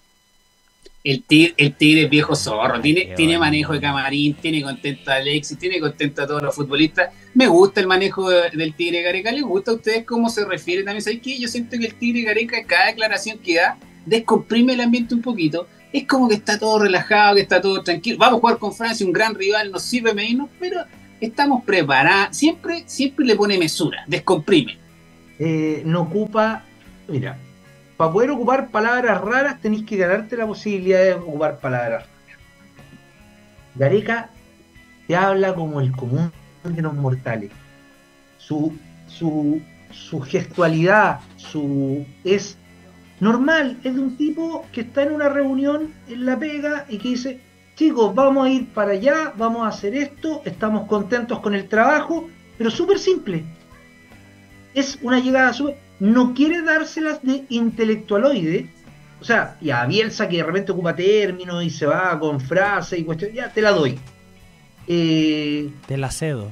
El tigre, el tigre es viejo zorro, tiene, Qué tiene bueno. manejo de camarín, tiene contento a Alexis, tiene contento a todos los futbolistas. Me gusta el manejo de, del Tigre Gareca. ¿Les gusta a ustedes cómo se refiere también? ¿Sabes qué? Yo siento que el Tigre Gareca, cada declaración que da, descomprime el ambiente un poquito. Es como que está todo relajado, que está todo tranquilo. Vamos a jugar con Francia, un gran rival, nos sirve medirnos, pero estamos preparados. Siempre, siempre le pone mesura, descomprime. Eh, no ocupa, mira, para poder ocupar palabras raras tenéis que ganarte la posibilidad de ocupar palabras raras. Gareca te habla como el común de los mortales. Su, su, su gestualidad, su es normal, es de un tipo que está en una reunión en la pega y que dice, chicos, vamos a ir para allá, vamos a hacer esto, estamos contentos con el trabajo, pero súper simple. Es una llegada súper... No quiere dárselas de intelectualoide, o sea, y a Bielsa que de repente ocupa términos y se va con frases y cuestiones, ya te la doy. Eh, Te la cedo.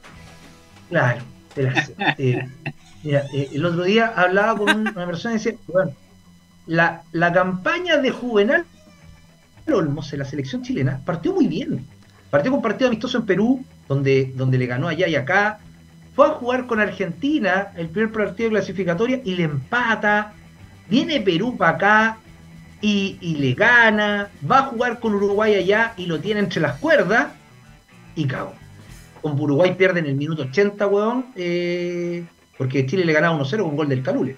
claro, te la cedo. Eh, mira, eh, el otro día hablaba con una persona y decía, bueno, la, la campaña de Juvenal Olmos en la selección chilena partió muy bien. Partió con un partido amistoso en Perú, donde, donde le ganó allá y acá. Fue a jugar con Argentina el primer partido de clasificatoria y le empata. Viene Perú para acá y, y le gana. Va a jugar con Uruguay allá y lo tiene entre las cuerdas y cagó. Con Uruguay pierde en el minuto ochenta, weón, eh, porque Chile le ganaba uno cero con gol del Calule.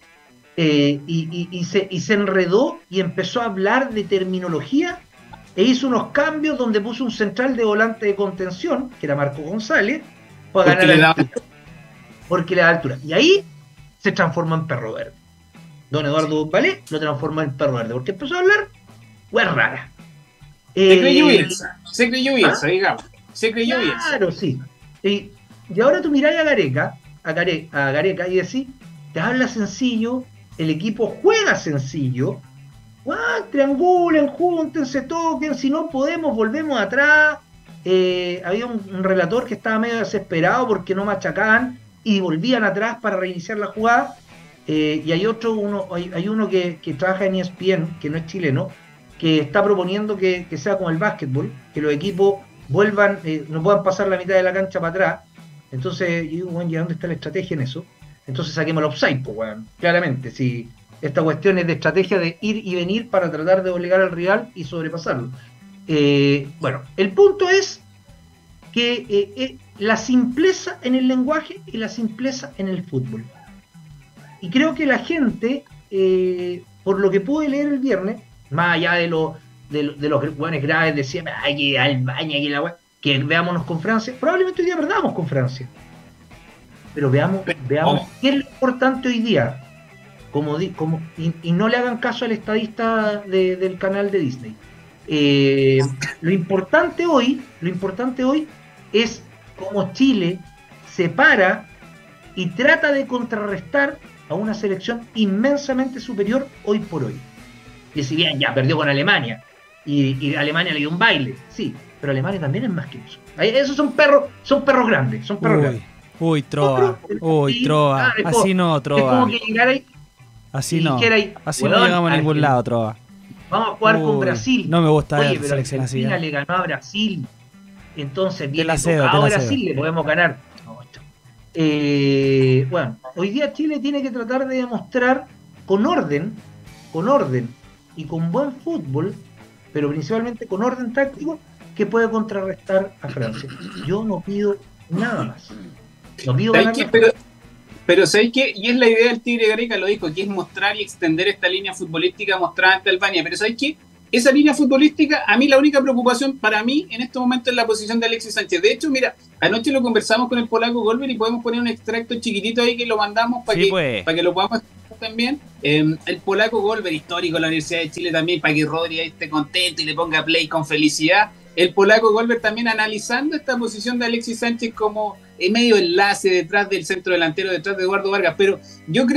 Eh, y, y, y, se, y se enredó y empezó a hablar de terminología e hizo unos cambios donde puso un central de volante de contención, que era Marco González, para Porque ganar le da- altura. Porque le da altura. Y ahí se transforma en perro verde. Don Eduardo Valé lo transformó en perro verde, porque empezó a hablar, pues rara. Se Eh, creyó Bielsa, se creyó Bielsa, ¿ah? digamos. Se creyó Bielsa. Claro, sí. Y, y ahora tú miráis a Gareca, a, Gare, a Gareca y decís, te habla sencillo, el equipo juega sencillo, ah, triangulen, júntense, toquen, si no podemos, volvemos atrás. Eh, había un, un relator que estaba medio desesperado porque no machacaban y volvían atrás para reiniciar la jugada. Eh, y hay otro, uno, hay, hay uno que, que trabaja en E S P N, que no es chileno, que está proponiendo que, que sea como el básquetbol, que los equipos vuelvan, eh, no puedan pasar la mitad de la cancha para atrás. Entonces, yo digo, bueno, ¿y dónde está la estrategia en eso? Entonces saquemos el offside, pues, bueno, claramente, si esta cuestión es de estrategia de ir y venir para tratar de obligar al rival y sobrepasarlo. Eh, bueno, el punto es que eh, eh, la simpleza en el lenguaje y la simpleza en el fútbol. Y creo que la gente, eh, por lo que pude leer el viernes, más allá de, lo, de, lo, de los buenos graves, decían, hay que ir al baño, que la wea, que veámonos con Francia, probablemente hoy día perdamos con Francia. Pero veamos, veamos oh. qué es lo importante hoy día. Como, di, como y, y no le hagan caso al estadista de, del canal de Disney. Eh, lo importante hoy, lo importante hoy es cómo Chile se para y trata de contrarrestar a una selección inmensamente superior hoy por hoy. Y si bien ya perdió con Alemania y, y Alemania le dio un baile, sí, pero Alemania también es más que eso. Esos son perros, son perros grandes, son perros Uy, grandes. uy, Trova, uy, Trova, Ah, es como- así no, Es Trova, como que llegar ahí, así y no, dijera ahí, así no "Weón, llegamos a ningún Argentina, lado, Trova. vamos a jugar con Uy, Brasil". no me gusta Oye, la pero selección así, Argentina ¿eh? le ganó a Brasil. Entonces viene la cedo, tocado te la Brasil, cedo. le podemos ganar. No, chao. Eh, bueno, hoy día Chile tiene que tratar de demostrar con orden, con orden y con buen fútbol, pero principalmente con orden táctico, que puede contrarrestar a Francia. Yo no pido nada más. No pido ¿Sabes ganar qué? la- Pero, pero ¿sabes qué? Y es la idea del Tigre Gareca, lo dijo, que es mostrar y extender esta línea futbolística mostrada ante Albania. Pero ¿sabes qué? Esa línea futbolística, a mí la única preocupación para mí en este momento es la posición de Alexis Sánchez. De hecho, mira, anoche lo conversamos con el polaco Golver y podemos poner un extracto chiquitito ahí que lo mandamos para Sí, que, pues. para que lo podamos escuchar también. Eh, el polaco Golver, histórico de la Universidad de Chile también, para que Rodri ahí esté contento y le ponga play con felicidad. El polaco Golver también analizando esta posición de Alexis Sánchez como en medio enlace detrás del centro delantero, detrás de Eduardo Vargas. Pero yo creo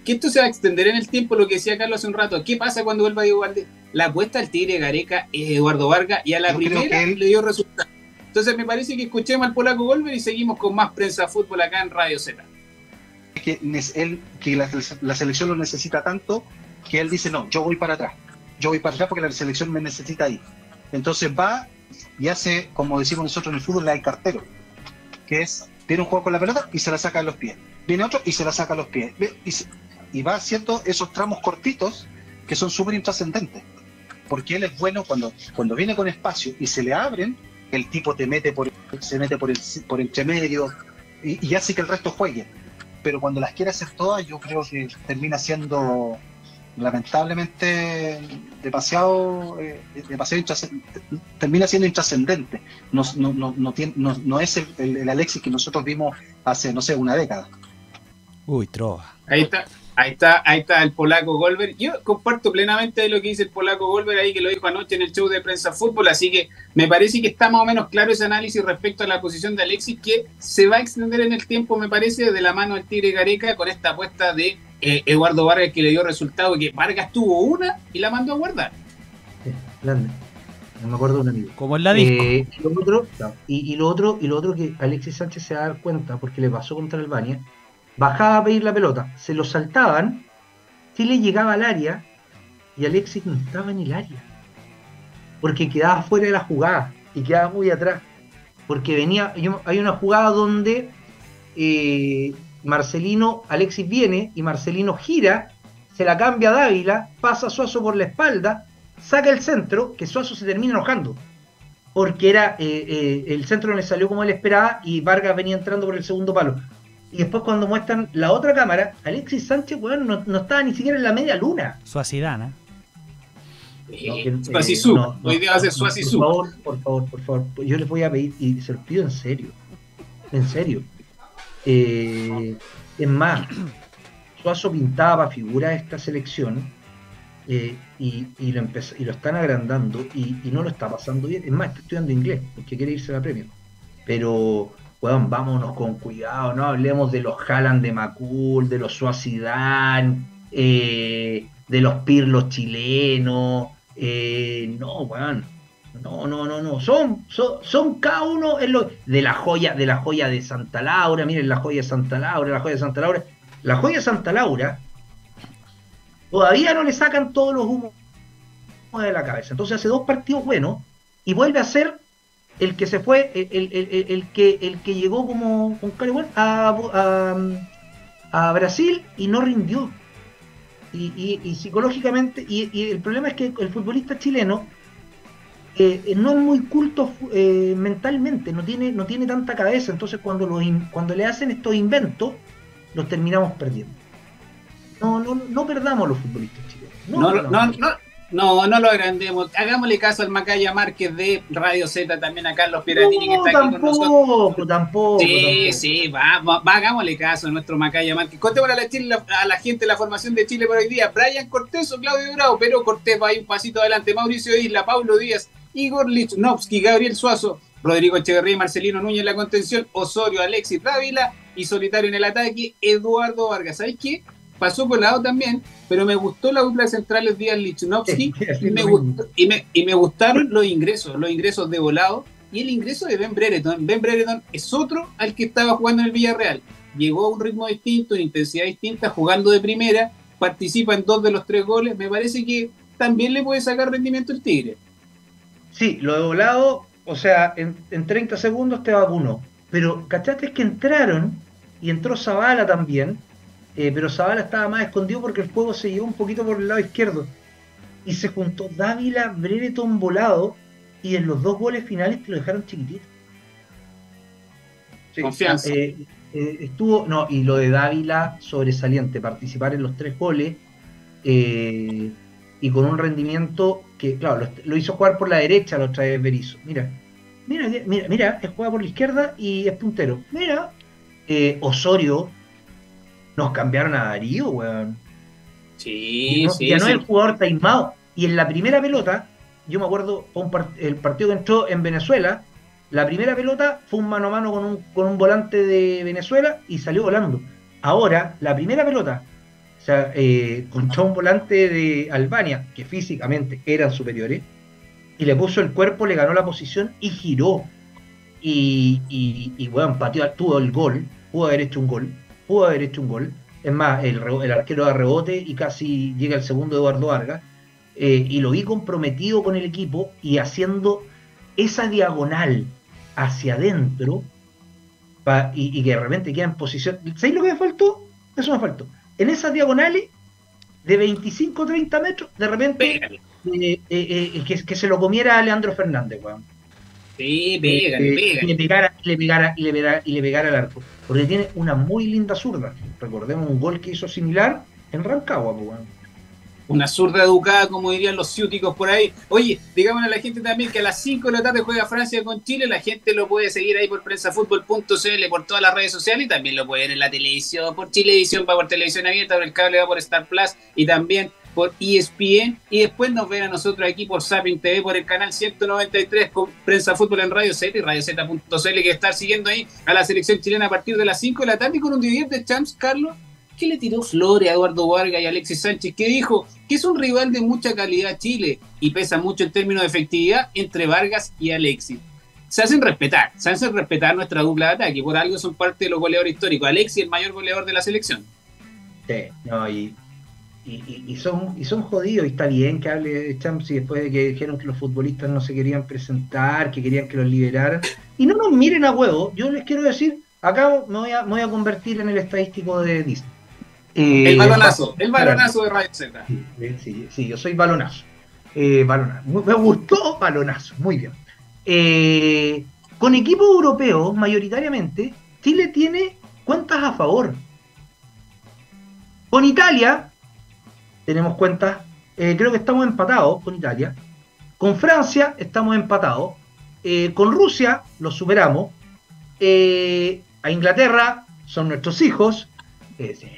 porque esto se va a extender en el tiempo, lo que decía Carlos hace un rato. ¿Qué pasa cuando vuelva Diego Valdés? La apuesta al Tigre Gareca es Eduardo Vargas y a la Yo primera él... le dio resultado. Entonces me parece que escuchemos al polaco Golver y seguimos con más Prensa Fútbol acá en Radio Z. Que, él, que la, la selección lo necesita tanto que él dice, no, yo voy para atrás. Yo voy para atrás porque la selección me necesita ahí. Entonces va y hace, como decimos nosotros en el fútbol, la del cartero, que es, viene un juego con la pelota y se la saca a los pies. Viene otro y se la saca a los pies. Y, se, y va haciendo esos tramos cortitos que son súper intrascendentes. Porque él es bueno cuando, cuando viene con espacio y se le abren, el tipo te mete por, se mete por el por entre medio y, y hace que el resto juegue. Pero cuando las quiere hacer todas, yo creo que termina siendo lamentablemente demasiado, eh, demasiado termina siendo intrascendente. No, no, no, no, tiene, no, no es el, el, el Alexis que nosotros vimos hace, no sé, una década. Uy, trova. Ahí está, ahí está, ahí está el polaco Golver. Yo comparto plenamente lo que dice el polaco Golver ahí, que lo dijo anoche en el show de Prensa Fútbol, así que me parece que está más o menos claro ese análisis respecto a la posición de Alexis, que se va a extender en el tiempo, me parece, de la mano del Tigre Gareca con esta apuesta de eh, Eduardo Vargas, que le dio resultado, que Vargas tuvo una y la mandó a guardar. Sí, grande. No me acuerdo de un amigo. Como en la disco. Eh, y, lo otro, y, y lo otro, y lo otro que Alexis Sánchez se va a dar cuenta, porque le pasó contra Albania, bajaba a pedir la pelota, se lo saltaban, Chile llegaba al área y Alexis no estaba en el área, porque quedaba fuera de la jugada y quedaba muy atrás, porque venía, hay una jugada donde eh, Marcelino, Alexis viene y Marcelino gira, se la cambia a Dávila, pasa a Suazo por la espalda, saca el centro, que Suazo se termina enojando, porque era eh, eh, el centro no le salió como él esperaba y Vargas venía entrando por el segundo palo. Y después cuando muestran la otra cámara, Alexis Sánchez, bueno, no, no estaba ni siquiera en la media luna. Suacidana. Eh, no, Suazizú, no, no, hoy día va a ser Suazizú. Por favor, por favor, por favor, yo les voy a pedir, y se los pido en serio, en serio. Eh, es más, Suazo pintaba figura de esta selección eh, y, y, lo empezó, y lo están agrandando y, y no lo está pasando bien. Es más, está estudiando inglés porque quiere irse a la Premier. Pero... Bueno, vámonos con cuidado, no hablemos de los Haaland de Macul, de los Suazidán, eh, de los Pirlos chilenos, eh, no, weón, no, no, no, no, son, son, son cada uno en lo, de la joya, de la joya de Santa Laura, miren la joya de Santa Laura, la joya de Santa Laura, la joya de Santa Laura, todavía no le sacan todos los humos de la cabeza, entonces hace dos partidos buenos y vuelve a ser el que se fue, el, el, el, el que el que llegó como con Cari a, a, a Brasil y no rindió. Y, y, y psicológicamente, y, y el problema es que el futbolista chileno eh, no es muy culto eh, mentalmente, no tiene, no tiene tanta cabeza, entonces cuando, los, cuando le hacen estos inventos, los terminamos perdiendo. No, no, no perdamos los futbolistas chilenos. No, no, no, no, no. No, no lo agrandemos. Hagámosle caso al Macaya Márquez de Radio Z, también a Carlos Piratini, no, que está tampoco, aquí con nosotros. Tampoco, Sí, tampoco. sí, va, va, va, hagámosle caso a nuestro Macaya Márquez. Contemos a la, Chile, a la gente la formación de Chile por hoy día. Brian Cortés o Claudio Bravo, pero Cortés va ahí un pasito adelante. Mauricio Isla, Paulo Díaz, Igor Lichnowsky, Gabriel Suazo, Rodrigo Echeverría y Marcelino Núñez en la contención, Osorio, Alexis Dávila y solitario en el ataque, Eduardo Vargas. ¿Sabes qué? Pasó por el lado también, pero me gustó la dupla de centrales Díaz Lichnowsky y, me gustó, y, me, y me gustaron los ingresos, los ingresos de Volado y el ingreso de Ben Brereton. Ben Brereton es otro al que estaba jugando en el Villarreal. Llegó a un ritmo distinto, una intensidad distinta, jugando de primera, participa en dos de los tres goles. Me parece que también le puede sacar rendimiento el Tigre. Sí, lo de Volado, o sea, en, en treinta segundos te vacunó. Pero, ¿cachaste? Es que entraron, y entró Zavala también, Eh, pero Zavala estaba más escondido porque el juego se llevó un poquito por el lado izquierdo y se juntó Dávila, Brereton, Volado y en los dos goles finales te lo dejaron chiquitito. Sí, confianza. Eh, eh, estuvo, no, y lo de Dávila sobresaliente, participar en los tres goles eh, y con un rendimiento que, claro, lo, lo hizo jugar por la derecha la otra vez Berizzo. Mira, mira, mira, mira, es juega por la izquierda y es puntero. Mira, eh, Osorio. Nos cambiaron a Darío, weón. Sí, no, sí. Ya sí. no es el jugador taimado. Y en la primera pelota, yo me acuerdo, un part el partido que entró en Venezuela, la primera pelota fue un mano a mano con un, con un volante de Venezuela y salió volando. Ahora, la primera pelota sea, eh, contra un volante de Albania, que físicamente eran superiores, y le puso el cuerpo, le ganó la posición y giró. Y, y, y bueno, pateó, tuvo el gol, pudo haber hecho un gol, pudo haber hecho un gol. Es más, el, el arquero da rebote y casi llega el segundo Eduardo Vargas. Eh, y lo vi comprometido con el equipo y haciendo esa diagonal hacia adentro pa, y, y que de repente queda en posición. ¿Sabéis lo que me faltó? Eso me faltó. En esas diagonales de veinticinco a treinta metros, de repente eh, eh, eh, que, que se lo comiera a Leandro Fernández, weón. Sí, pégale, eh, pégale. Y le pegara, y le pegara, y le pegara, y le pegara al arco. Porque tiene una muy linda zurda. Recordemos un gol que hizo similar en Rancagua, pues, weón. Una zurda educada, como dirían los ciúticos por ahí. Oye, digámosle a la gente también que a las cinco de la tarde juega Francia con Chile. La gente lo puede seguir ahí por prensafutbol punto c l, por todas las redes sociales, y también lo puede ver en la televisión, por Chilevisión, va por televisión abierta, por el cable va por Star Plus y también por E S P N. Y después nos ven a nosotros aquí por Zapping T V, por el canal ciento noventa y tres, con Prensa Fútbol en Radio Z y Radio Z punto c l, que estar siguiendo ahí a la selección chilena a partir de las cinco de la tarde con un dividir de Champs, Carlos, que le tiró flores a Eduardo Vargas y a Alexis Sánchez, que dijo que es un rival de mucha calidad Chile y pesa mucho en términos de efectividad entre Vargas y Alexis. Se hacen respetar, se hacen respetar nuestra dupla de ataque, por algo son parte de los goleadores históricos. Alexis, el mayor goleador de la selección. Sí, no, y, y, y, son, y son jodidos, y está bien que hable de Champs y después de que dijeron que los futbolistas no se querían presentar, que querían que los liberaran. Y no nos miren a huevo, yo les quiero decir, acá me voy a, me voy a convertir en el estadístico de Disney. Eh, el balonazo, el balonazo de Radio Z. Sí, sí, sí, yo soy balonazo. Eh, balonazo. Me gustó balonazo, muy bien. Eh, con equipos europeos, mayoritariamente, Chile tiene cuentas a favor. Con Italia, tenemos cuentas, eh, creo que estamos empatados con Italia. Con Francia, estamos empatados. Eh, con Rusia, los superamos. Eh, a Inglaterra, son nuestros hijos. Eh, sí.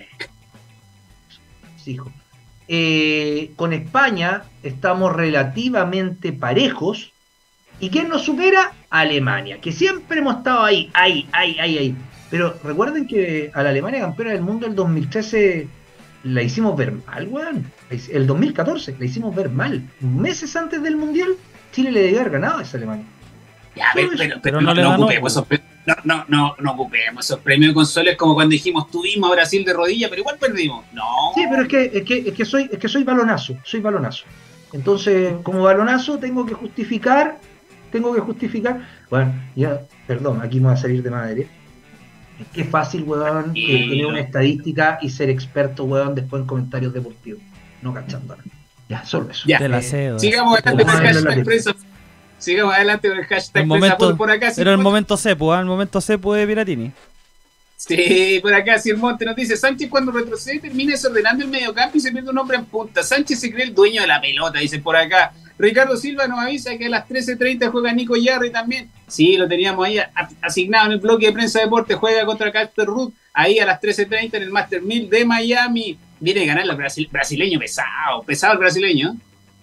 Hijos. Eh, con España estamos relativamente parejos. ¿Y quién nos supera? Alemania, que siempre hemos estado ahí, ahí, ahí, ahí, ahí. Pero recuerden que a la Alemania campeona del mundo el dos mil trece la hicimos ver mal, weón. El dos mil catorce la hicimos ver mal. Meses antes del mundial, Chile le debió haber ganado a esa Alemania. Ya, pero, pero, pero no, no, no, ocupemos esos, no, no, no, no ocupemos esos premios de consoles como cuando dijimos tuvimos a Brasil de rodilla, pero igual perdimos. No. Sí, pero es que, es que, es que soy, es que soy balonazo, soy balonazo. Entonces, como balonazo, tengo que justificar, tengo que justificar. Bueno, ya, perdón, aquí me voy a salir de madre. Es que es fácil, weón, eh, tener una estadística y ser experto, weón, después en comentarios deportivos. No cachando nada. Ya, solo eso. Ya, te la cedo. Sigamos adelante con el hashtag prensa. Sigamos adelante con el hashtag el momento, prensa por acá. Era el momento cepo, ¿eh? El momento cepo de Piratini. Sí, por acá Sir Monte nos dice: Sánchez cuando retrocede termina desordenando el mediocampo y se pierde un hombre en punta. Sánchez se cree el dueño de la pelota, dice por acá. Ricardo Silva nos avisa que a las trece treinta juega Nico Yarri también. Sí, lo teníamos ahí asignado en el bloque de Prensa Deporte. Juega contra Casper Ruth ahí a las trece treinta en el Master mil de Miami. Viene a ganar el Brasil, brasileño pesado, pesado el brasileño.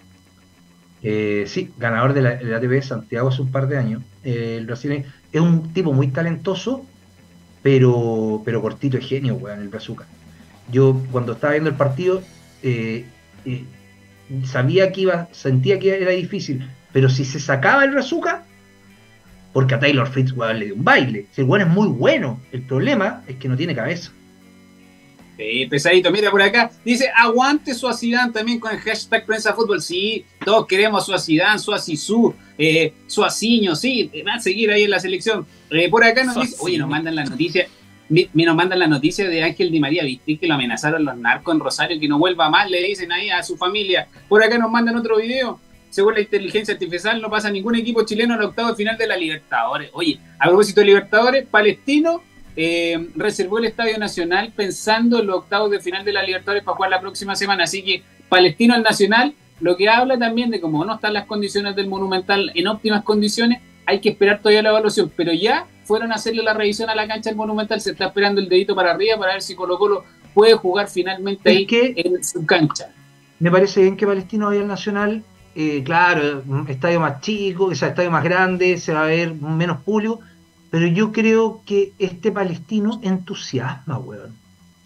Eh, sí, ganador de la, de la A T P Santiago hace un par de años. Eh, el brasileño es un tipo muy talentoso, pero pero cortito de genio, weón, el Brazuca. Yo cuando estaba viendo el partido eh, eh, sabía que iba, sentía que era difícil, pero si se sacaba el Brazuca, porque a Taylor Fritz, weón, le dio un baile. Si el weón es muy bueno, el problema es que no tiene cabeza. Sí, pesadito, mira por acá, dice aguante su Zidane también con el hashtag Prensa Fútbol. Sí, todos queremos a Zidane, su Zizou, eh, su Aciño, sí, van a seguir ahí en la selección. Eh, por acá nos dice, oye, nos mandan la noticia, mi, nos mandan la noticia de Ángel Di María, viste que lo amenazaron los narcos en Rosario, que no vuelva más, le dicen ahí a su familia. Por acá nos mandan otro video. Según la inteligencia artificial, no pasa ningún equipo chileno al octavo de final de la Libertadores. Oye, a propósito de Libertadores, Palestino eh, reservó el Estadio Nacional pensando en los octavos de final de la Libertadores para jugar la próxima semana. Así que Palestino al Nacional, lo que habla también de cómo no están las condiciones del Monumental en óptimas condiciones, hay que esperar todavía la evaluación. Pero ya fueron a hacerle la revisión a la cancha del Monumental, se está esperando el dedito para arriba para ver si Colo Colo puede jugar finalmente ahí que en su cancha. Me parece bien que Palestino vaya al Nacional. Eh, claro, un estadio más chico, o sea, estadio más grande, se va a ver menos público, pero yo creo que este Palestino entusiasma, weón.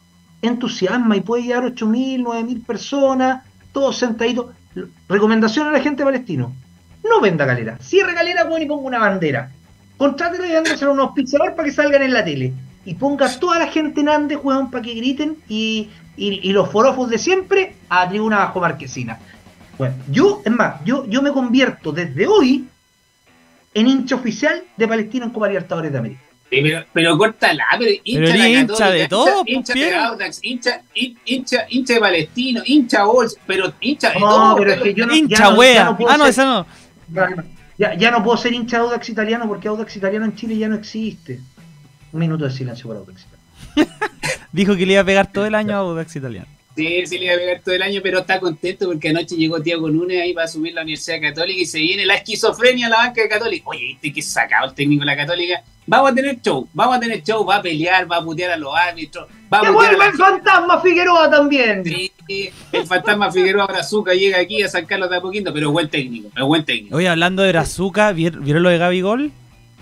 entusiasma y puede llevar ocho mil, nueve mil personas, todos sentaditos. Recomendación a la gente de Palestino: no venda galera, cierre galera, bueno, y ponga una bandera. Contrátelo y dándoselo a un auspiciador para que salgan en la tele. Y ponga a toda la gente en Andes, juegan, para que griten, y, y, y los forofos de siempre a tribuna bajo marquesina. Bueno, yo, es más, yo, yo me convierto desde hoy en hincha oficial de Palestino en Copa Libertadores de América. Sí, pero, pero córtala, pero hincha, Pero de hincha Católica, de todo, hincha, pues, hincha de Audax, hincha, hin- hincha, hincha de Palestino, hincha Bols, pero hincha de No, todo. pero es que yo no, Hincha ya no- ya wea. no puedo Ah, no, ser- esa no. Ya, ya no puedo ser hincha de Audax italiano porque Audax italiano en Chile ya no existe. Un minuto de silencio por Audax italiano. Dijo que le iba a pegar todo el año a Audax Italiano. Sí, sí le iba a pegar todo el año, pero está contento porque anoche llegó Tiago Núñez ahí para subir la Universidad Católica y se viene la esquizofrenia a la banca de Católica. Oye, ¿viste que sacado el técnico de la Católica? Vamos a tener show, vamos a tener show, va a pelear, va a putear a los árbitros, va a ¡Que putear a vuelva la el fantasma Figueroa también! Sí, el fantasma Figueroa Brazuca llega aquí a San Carlos de Apoquindo, pero buen técnico, es buen técnico. Oye, hablando de Brazuca, ¿vier- ¿vieron lo de Gabigol?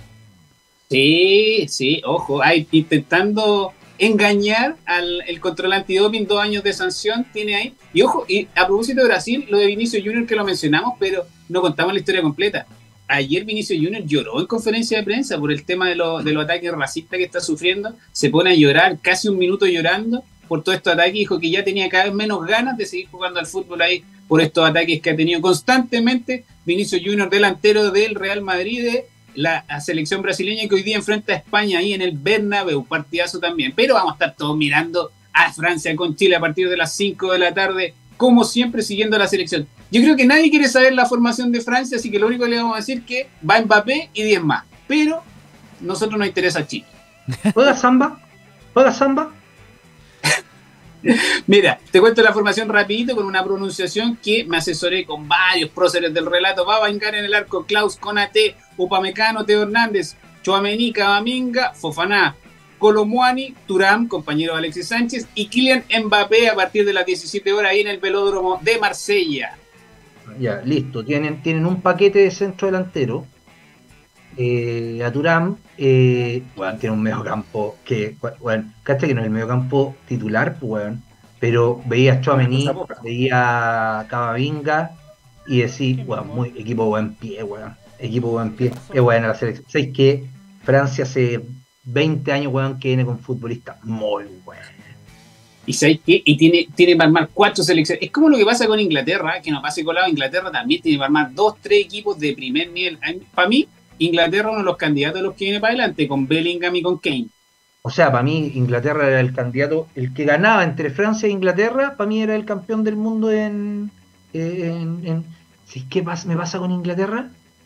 Sí, sí, ojo, hay intentando engañar al el control antidoping, dos años de sanción tiene ahí. Y ojo, y a propósito de Brasil, lo de Vinicius Junior que lo mencionamos, pero no contamos la historia completa. Ayer Vinicius Junior lloró en conferencia de prensa por el tema de, lo, de los ataques racistas que está sufriendo. Se pone a llorar, casi un minuto llorando por todos estos ataques. Dijo que ya tenía cada vez menos ganas de seguir jugando al fútbol ahí por estos ataques que ha tenido constantemente Vinicius Junior, delantero del Real Madrid, de la selección brasileña, que hoy día enfrenta a España ahí en el Bernabéu, partidazo también. Pero vamos a estar todos mirando a Francia con Chile a partir de las cinco de la tarde, como siempre siguiendo la selección. Yo creo que nadie quiere saber la formación de Francia, así que lo único que le vamos a decir es que va Mbappé y diez más. Pero a nosotros nos interesa Chile. ¿Juega samba? ¿Juega samba? Mira, te cuento la formación rapidito con una pronunciación que me asesoré con varios próceres del relato. Va a bancar en el arco Klaus, Konaté, Upamecano, Teo Hernández, Tchouaméni, Camavinga, Fofana, Colomwani, Thuram, compañero de Alexis Sánchez, y Kylian Mbappé a partir de las diecisiete horas ahí en el velódromo de Marsella. Ya, listo. Tienen, tienen un paquete de centro delantero. Eh, a Thuram, eh, bueno, tiene un mediocampo que, bueno, cacha que no es el mediocampo titular, pues, bueno, pero veía a Tchouaméni, veía a Camavinga y decía, bueno, muy equipo buen pie, bueno, equipo buen pie, es buena la selección. ¿Sabéis que Francia hace veinte años, weón, que viene con futbolistas muy buenos? ¿Y sabéis qué? Y tiene, tiene para armar cuatro selecciones. Es como lo que pasa con Inglaterra, que no pase colado. Inglaterra también tiene para armar dos, tres equipos de primer nivel. Para mí, Inglaterra es uno de los candidatos de los que viene para adelante, con Bellingham y con Kane. O sea, para mí Inglaterra era el candidato, el que ganaba entre Francia e Inglaterra, para mí era el campeón del mundo en... en, en ¿sí? ¿Qué pasa, me pasa con Inglaterra?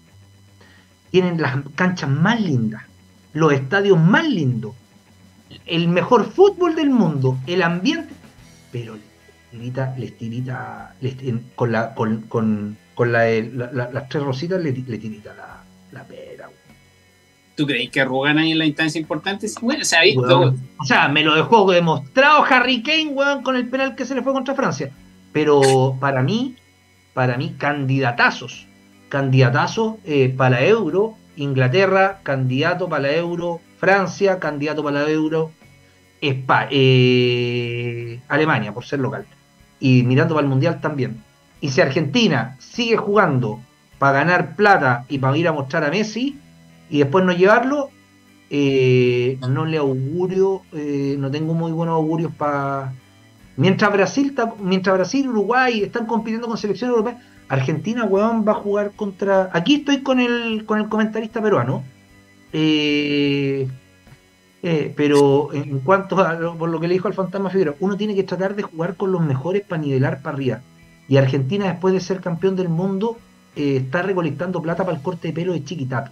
Tienen las canchas más lindas, los estadios más lindos, el mejor fútbol del mundo, el ambiente, pero les tirita, les tirita les, en, con, la, con, con, con la, la, la, las tres rositas le, le tirita la, la pera. ¿Tú crees que arrugan ahí en la instancia importante? Bueno, se ha visto. Bueno, o sea, me lo dejó demostrado Harry Kane, weón, con el penal que se le fue contra Francia. Pero para mí, para mí, candidatazos. Candidatazos eh, para la Euro. Inglaterra, candidato para la Euro. Francia, candidato para la Euro. Espa eh, Alemania, por ser local. Y mirando para el Mundial también. Y si Argentina sigue jugando para ganar plata y para ir a mostrar a Messi y después no llevarlo, eh, no le augurio, eh, no tengo muy buenos augurios para... Mientras Brasil, mientras Brasil, Uruguay están compitiendo con selección europea, Argentina, weón, va a jugar contra... Aquí estoy con el con el comentarista peruano, eh, eh, pero en cuanto a lo, por lo que le dijo al fantasma Figueroa, uno tiene que tratar de jugar con los mejores para nivelar para arriba. Y Argentina, después de ser campeón del mundo, eh, está recolectando plata para el corte de pelo de Chiquitap.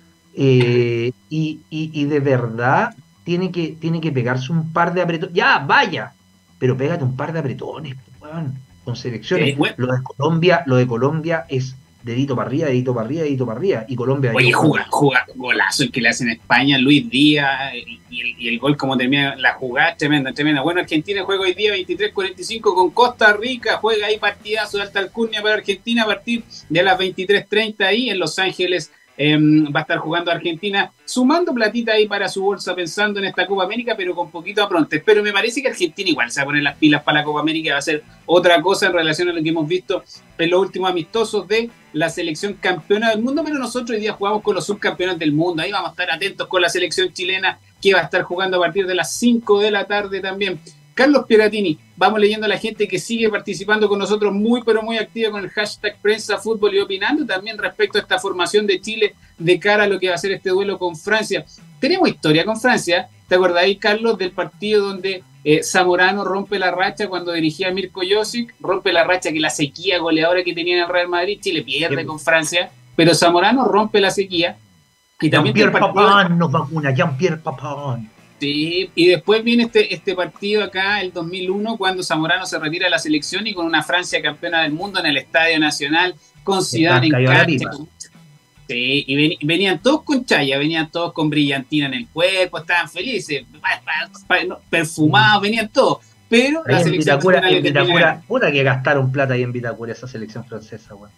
Eh, y, y, y de verdad tiene que, tiene que pegarse un par de apretones. Ya, vaya, pero pégate un par de apretones, weón, con selecciones. Sí, bueno. Lo de Colombia, lo de Colombia es dedito para arriba, dedito para arriba, dedito para arriba. Y Colombia. Oye, juega, juega, golazo el que le hacen a España, Luis Díaz, y, y, el, y el gol como termina, la jugada tremenda, tremenda. Bueno, Argentina juega hoy día veintitrés cuarenta y cinco con Costa Rica, juega ahí partidazo de alta alcurnia para Argentina a partir de las veintitrés treinta ahí en Los Ángeles, eh, va a estar jugando Argentina, sumando platita ahí para su bolsa, pensando en esta Copa América, pero con poquito apronte. Pero me parece que Argentina igual se va a poner las pilas para la Copa América, va a ser otra cosa en relación a lo que hemos visto en los últimos amistosos de la selección campeona del mundo, pero nosotros hoy día jugamos con los subcampeones del mundo, ahí vamos a estar atentos con la selección chilena, que va a estar jugando a partir de las cinco de la tarde también. Carlos Piratini, vamos leyendo a la gente que sigue participando con nosotros muy pero muy activa con el hashtag Prensa Fútbol y opinando también respecto a esta formación de Chile de cara a lo que va a ser este duelo con Francia. Tenemos historia con Francia, ¿te acordáis, Carlos, del partido donde eh, Zamorano rompe la racha cuando dirigía a Mirko Josic, rompe la racha que la sequía goleadora que tenía en el Real Madrid, Chile pierde sí. con Francia, pero Zamorano rompe la sequía y también Jean-Pierre Papin nos vacuna, Jean-Pierre Papin. Sí, y después viene este, este partido acá, el dos mil uno, cuando Zamorano se retira de la selección y con una Francia campeona del mundo en el Estadio Nacional, con Zidane en cancha. Sí, y ven, venían todos con chaya, venían todos con brillantina en el cuerpo, estaban felices, perfumados, venían todos. Pero ahí la en selección Vitacura, en Vitacura, puta que gastaron plata ahí en Vitacura esa selección francesa, güey.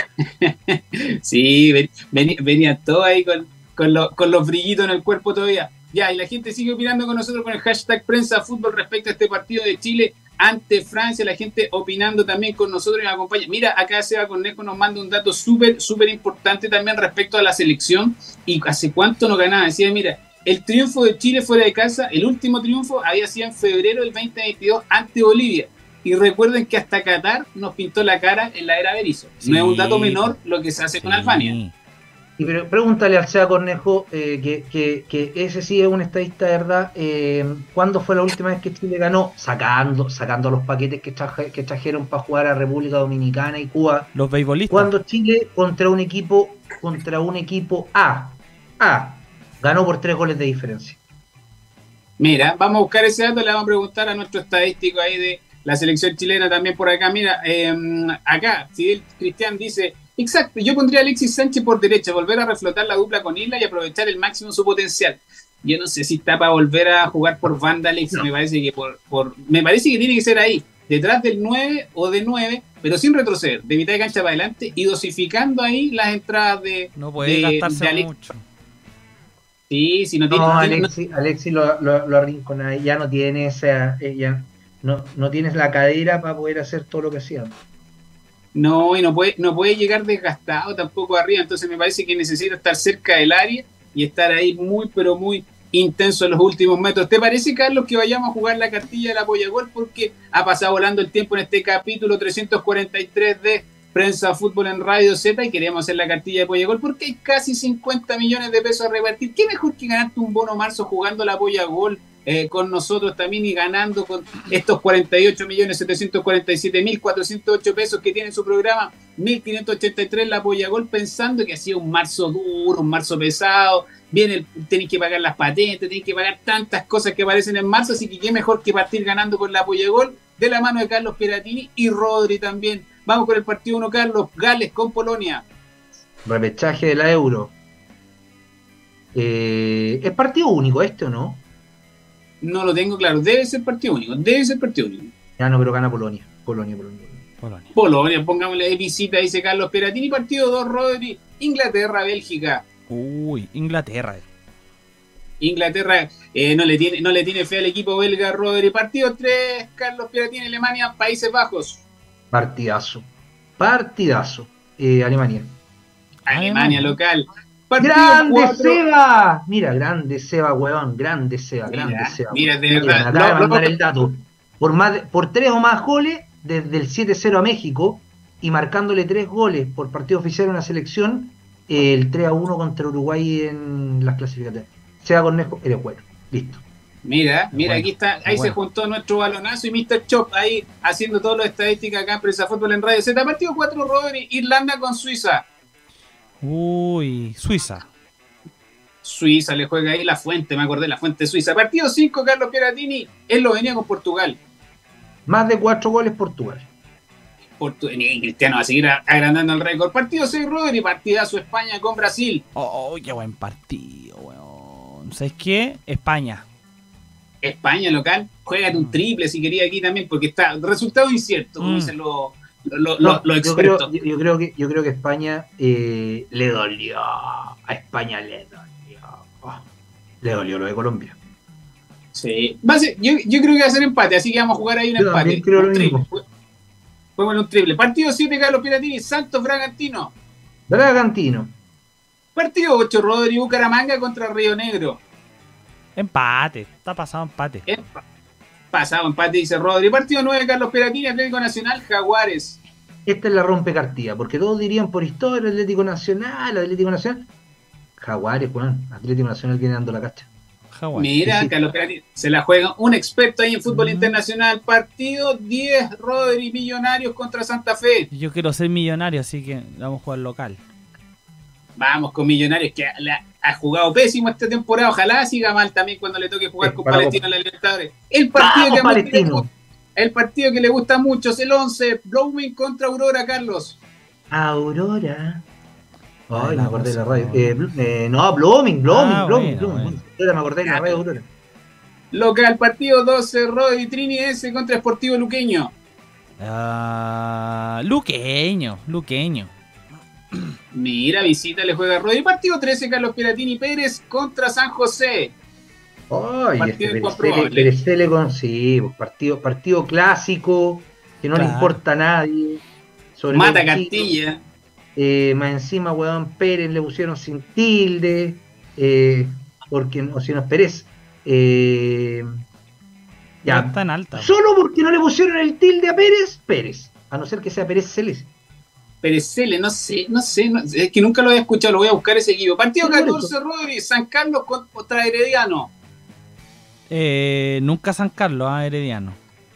Sí, ven, ven, venían todos ahí con, con, lo, con los brillitos en el cuerpo todavía. Ya, y la gente sigue opinando con nosotros con el hashtag Prensa Fútbol respecto a este partido de Chile ante Francia. La gente opinando también con nosotros y nos acompaña. Mira, acá Seba Cornejo nos manda un dato súper, súper importante también respecto a la selección y hace cuánto no ganaba. Decía, mira, el triunfo de Chile fuera de casa, el último triunfo había sido en febrero del veinte veintidós ante Bolivia. Y recuerden que hasta Qatar nos pintó la cara en la era Berizzo. Sí. No es un dato menor lo que se hace sí. con Albania. Y pero pregúntale al Seba Cornejo, eh, que, que, que ese sí es un estadista de verdad, eh, ¿cuándo fue la última vez que Chile ganó? Sacando sacando los paquetes que, traje, que trajeron para jugar a República Dominicana y Cuba. Los beisbolistas. Cuando Chile contra un equipo contra un equipo A, A, ganó por tres goles de diferencia. Mira, vamos a buscar ese dato, le vamos a preguntar a nuestro estadístico ahí de la selección chilena también por acá. Mira, eh, acá, Fidel Cristian dice... Exacto, yo pondría a Alexis Sánchez por derecha, volver a reflotar la dupla con Isla y aprovechar el máximo su potencial. Yo no sé si está para volver a jugar por banda, Alexis, no. me parece que por, por me parece que tiene que ser ahí, detrás del nueve o de nueve, pero sin retroceder, de mitad de cancha para adelante y dosificando ahí las entradas de, no puede de, gastarse de Alex. mucho. Sí, si no tiene... No, no Alexis, tiene, Alexis lo, lo, lo arrincona, ya no tiene esa, ya no, no tienes la cadera para poder hacer todo lo que hacía. No, y no puede, no puede llegar desgastado tampoco arriba, entonces me parece que necesita estar cerca del área y estar ahí muy, pero muy intenso en los últimos metros. ¿Te parece, Carlos, que vayamos a jugar la cartilla del apoyagol? Porque ha pasado volando el tiempo en este capítulo trescientos cuarenta y tres de Prensa Fútbol en Radio Z y queremos hacer la cartilla de apoyagol porque hay casi cincuenta millones de pesos a repartir. ¿Qué mejor que ganarte un bono marzo jugando la apoyagol? Eh, con nosotros también y ganando con estos cuarenta y ocho millones setecientos cuarenta y siete mil cuatrocientos ocho pesos que tiene su programa, mil quinientos ochenta y tres la Apoyagol, pensando que ha sido un marzo duro, un marzo pesado, viene, tenéis que pagar las patentes, tenéis que pagar tantas cosas que aparecen en marzo, así que qué mejor que partir ganando con la Apoyagol de la mano de Carlos Piratini y Rodri también. Vamos con el partido uno, Carlos. Gales con Polonia. Repechaje de la Euro. Eh, ¿Es partido único este o no? No lo tengo claro, debe ser partido único, debe ser partido único. Ya no, pero gana Polonia. Polonia, Polonia. Polonia, Polonia pongámosle de visita, dice Carlos Piratini. Partido dos, Rodri. Inglaterra, Bélgica. Uy, Inglaterra. Inglaterra eh, no, le tiene, no le tiene fe al equipo belga, Rodri. Partido tres, Carlos Piratini, Alemania, Países Bajos. Partidazo. Partidazo. Eh, Alemania. Alemania, local. Partido ¡Grande cuatro. Seba! Mira, grande Seba, weón. Grande Seba, Mira, grande Seba. Mira, de Mira, verdad. me acaba de No, mandar no. el dato. Por, más de- por tres o más goles, desde el siete cero a México, y marcándole tres goles por partido oficial a una selección, eh, el tres a uno contra Uruguay en las clasificatorias. Seba Cornejo, eres bueno. Listo. Mira, mira, Bueno, aquí está, ahí bueno. se juntó nuestro balonazo y mister Chop ahí haciendo todas las estadísticas acá en Prensa Fútbol en Radio Z. Partido cuatro, Rodri, Irlanda con Suiza. Uy, Suiza. Suiza le juega ahí la fuente, me acordé, la fuente suiza. Partido cinco, Carlos Piratini, Eslovenia con Portugal. Más de cuatro goles Portugal. Portu- ni Cristiano va a seguir a- agrandando el récord. Partido seis, Rodri, partidazo España con Brasil. Oh, qué buen partido, weón. ¿Sabes qué? España. España local, juégate un triple si quería aquí también, porque está resultado incierto, como Mm. dicen los, Lo, lo, No, lo yo, creo, experto. yo, yo creo que, yo creo que España eh, le dolió. A España le dolió. Oh, le dolió lo de Colombia. Sí. Va a ser- yo, yo creo que va a ser empate, así que vamos a jugar ahí un Yo empate. también creo un lo triple. mismo. Juguemos un triple. Partido siete, Carlos Piratini, Santos Bragantino. Bragantino. Partido ocho, Rodri Bucaramanga contra Río Negro. Empate. Está pasado empate. Empa- Pasado empate, dice Rodri. Partido nueve, Carlos Piratini, Atlético Nacional, Jaguares. Esta es la rompecartilla, porque todos dirían por historia Atlético Nacional, Atlético Nacional. Jaguares, Juan. Atlético Nacional viene dando la cacha. Jaguar. Mira, Sí, sí. Carlos Piratini se la juega un experto ahí en fútbol Mm. internacional. Partido diez, Rodri Millonarios contra Santa Fe. Yo quiero ser millonario, así que vamos a jugar local. Vamos con Millonarios, que le ha, ha jugado pésimo esta temporada. Ojalá siga mal también cuando le toque jugar Sí, con para Palestino en la Libertadores. El partido, ¡Vamos, que a Monti le Palestino! gusta- el partido que le gusta mucho es el once, Blooming contra Aurora, Carlos. Aurora. Ay, Ay, me la acordé de la música, radio. Eh, Blu- eh, no, Blooming, Blooming, Ah, Blooming, bueno, Blooming. bueno. Ahora me acordé de la radio Aurora. Local, partido doce, Rodri Trinidad contra Sportivo Luqueño. Ah, luqueño, luqueño. Mira, visita, le juega a Rodri. Partido trece, Carlos Piratini Pérez contra San José. Ay, Partido este Perecele, incomprobable. Perecele con. Sí, pues, partido, partido clásico, que no le Claro. importa a nadie. Sobre Mata todo chico. Castilla. Eh, más encima, weón, Pérez le pusieron sin tilde, eh, porque no, si no es Pérez. Eh, Ya ya, está en alta. solo porque no le pusieron el tilde a Pérez, Pérez. A no ser que sea Pérez Celes. Perecele, no sé, no sé, no- es que nunca lo había escuchado, lo voy a buscar ese equipo. Partido Sí, por catorce, Rodri, San Carlos contra Herediano. Eh, nunca San Carlos, ah, Herediano.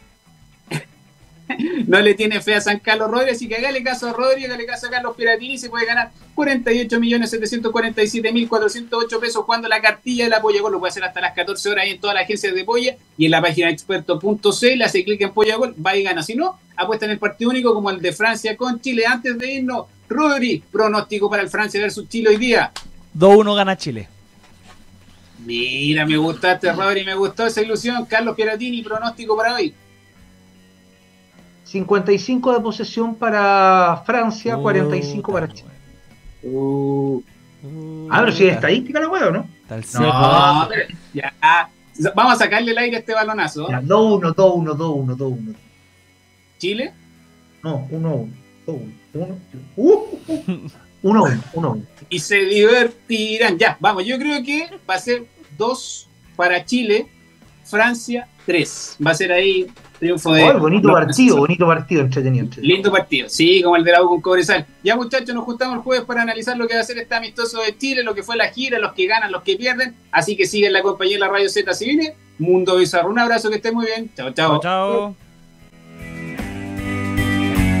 No le tiene fe a San Carlos Rodri, así que hágale caso a Rodri, hágale caso a Carlos Piratini, se puede ganar cuarenta y ocho millones setecientos cuarenta y siete mil cuatrocientos ocho pesos jugando la cartilla de la Polla Gol. Lo puede hacer hasta las catorce horas ahí en todas las agencias de Polla y en la página experto punto c l, hace clic en Polla Gol, va y gana. Si no, apuesta en el partido único como el de Francia con Chile. Antes de irnos, Rodri, pronóstico para el Francia versus Chile hoy día. dos uno gana Chile. Mira, me gustaste, Rodri, me gustó esa ilusión. Carlos Piratini, pronóstico para hoy. cincuenta y cinco de posesión para Francia, cuarenta y cinco para Chile. Uh, Ah, pero si es estadística la hueá, ¿no? Está el no, cepo. pero ya. Vamos a sacarle el aire a este balonazo. Ya, dos uno, dos uno, dos uno, dos uno. Chile. No, uno uno, dos uno, uno uno, uno uno. Y se divertirán. Ya, vamos, yo creo que va a ser dos para Chile, Francia tres. Va a ser ahí triunfo de... Oh, bonito los partido, franceses. bonito partido, entretenido, entretenido. Lindo partido, sí, como el de la U con Cobresal. Ya muchachos, nos juntamos el jueves para analizar lo que va a ser este amistoso de Chile, lo que fue la gira, los que ganan, los que pierden. Así que siguen la compañía de la Radio Z. Si viene Mundo Bizarro. Un abrazo, que estén muy bien. Chao, chao. Chao, chao.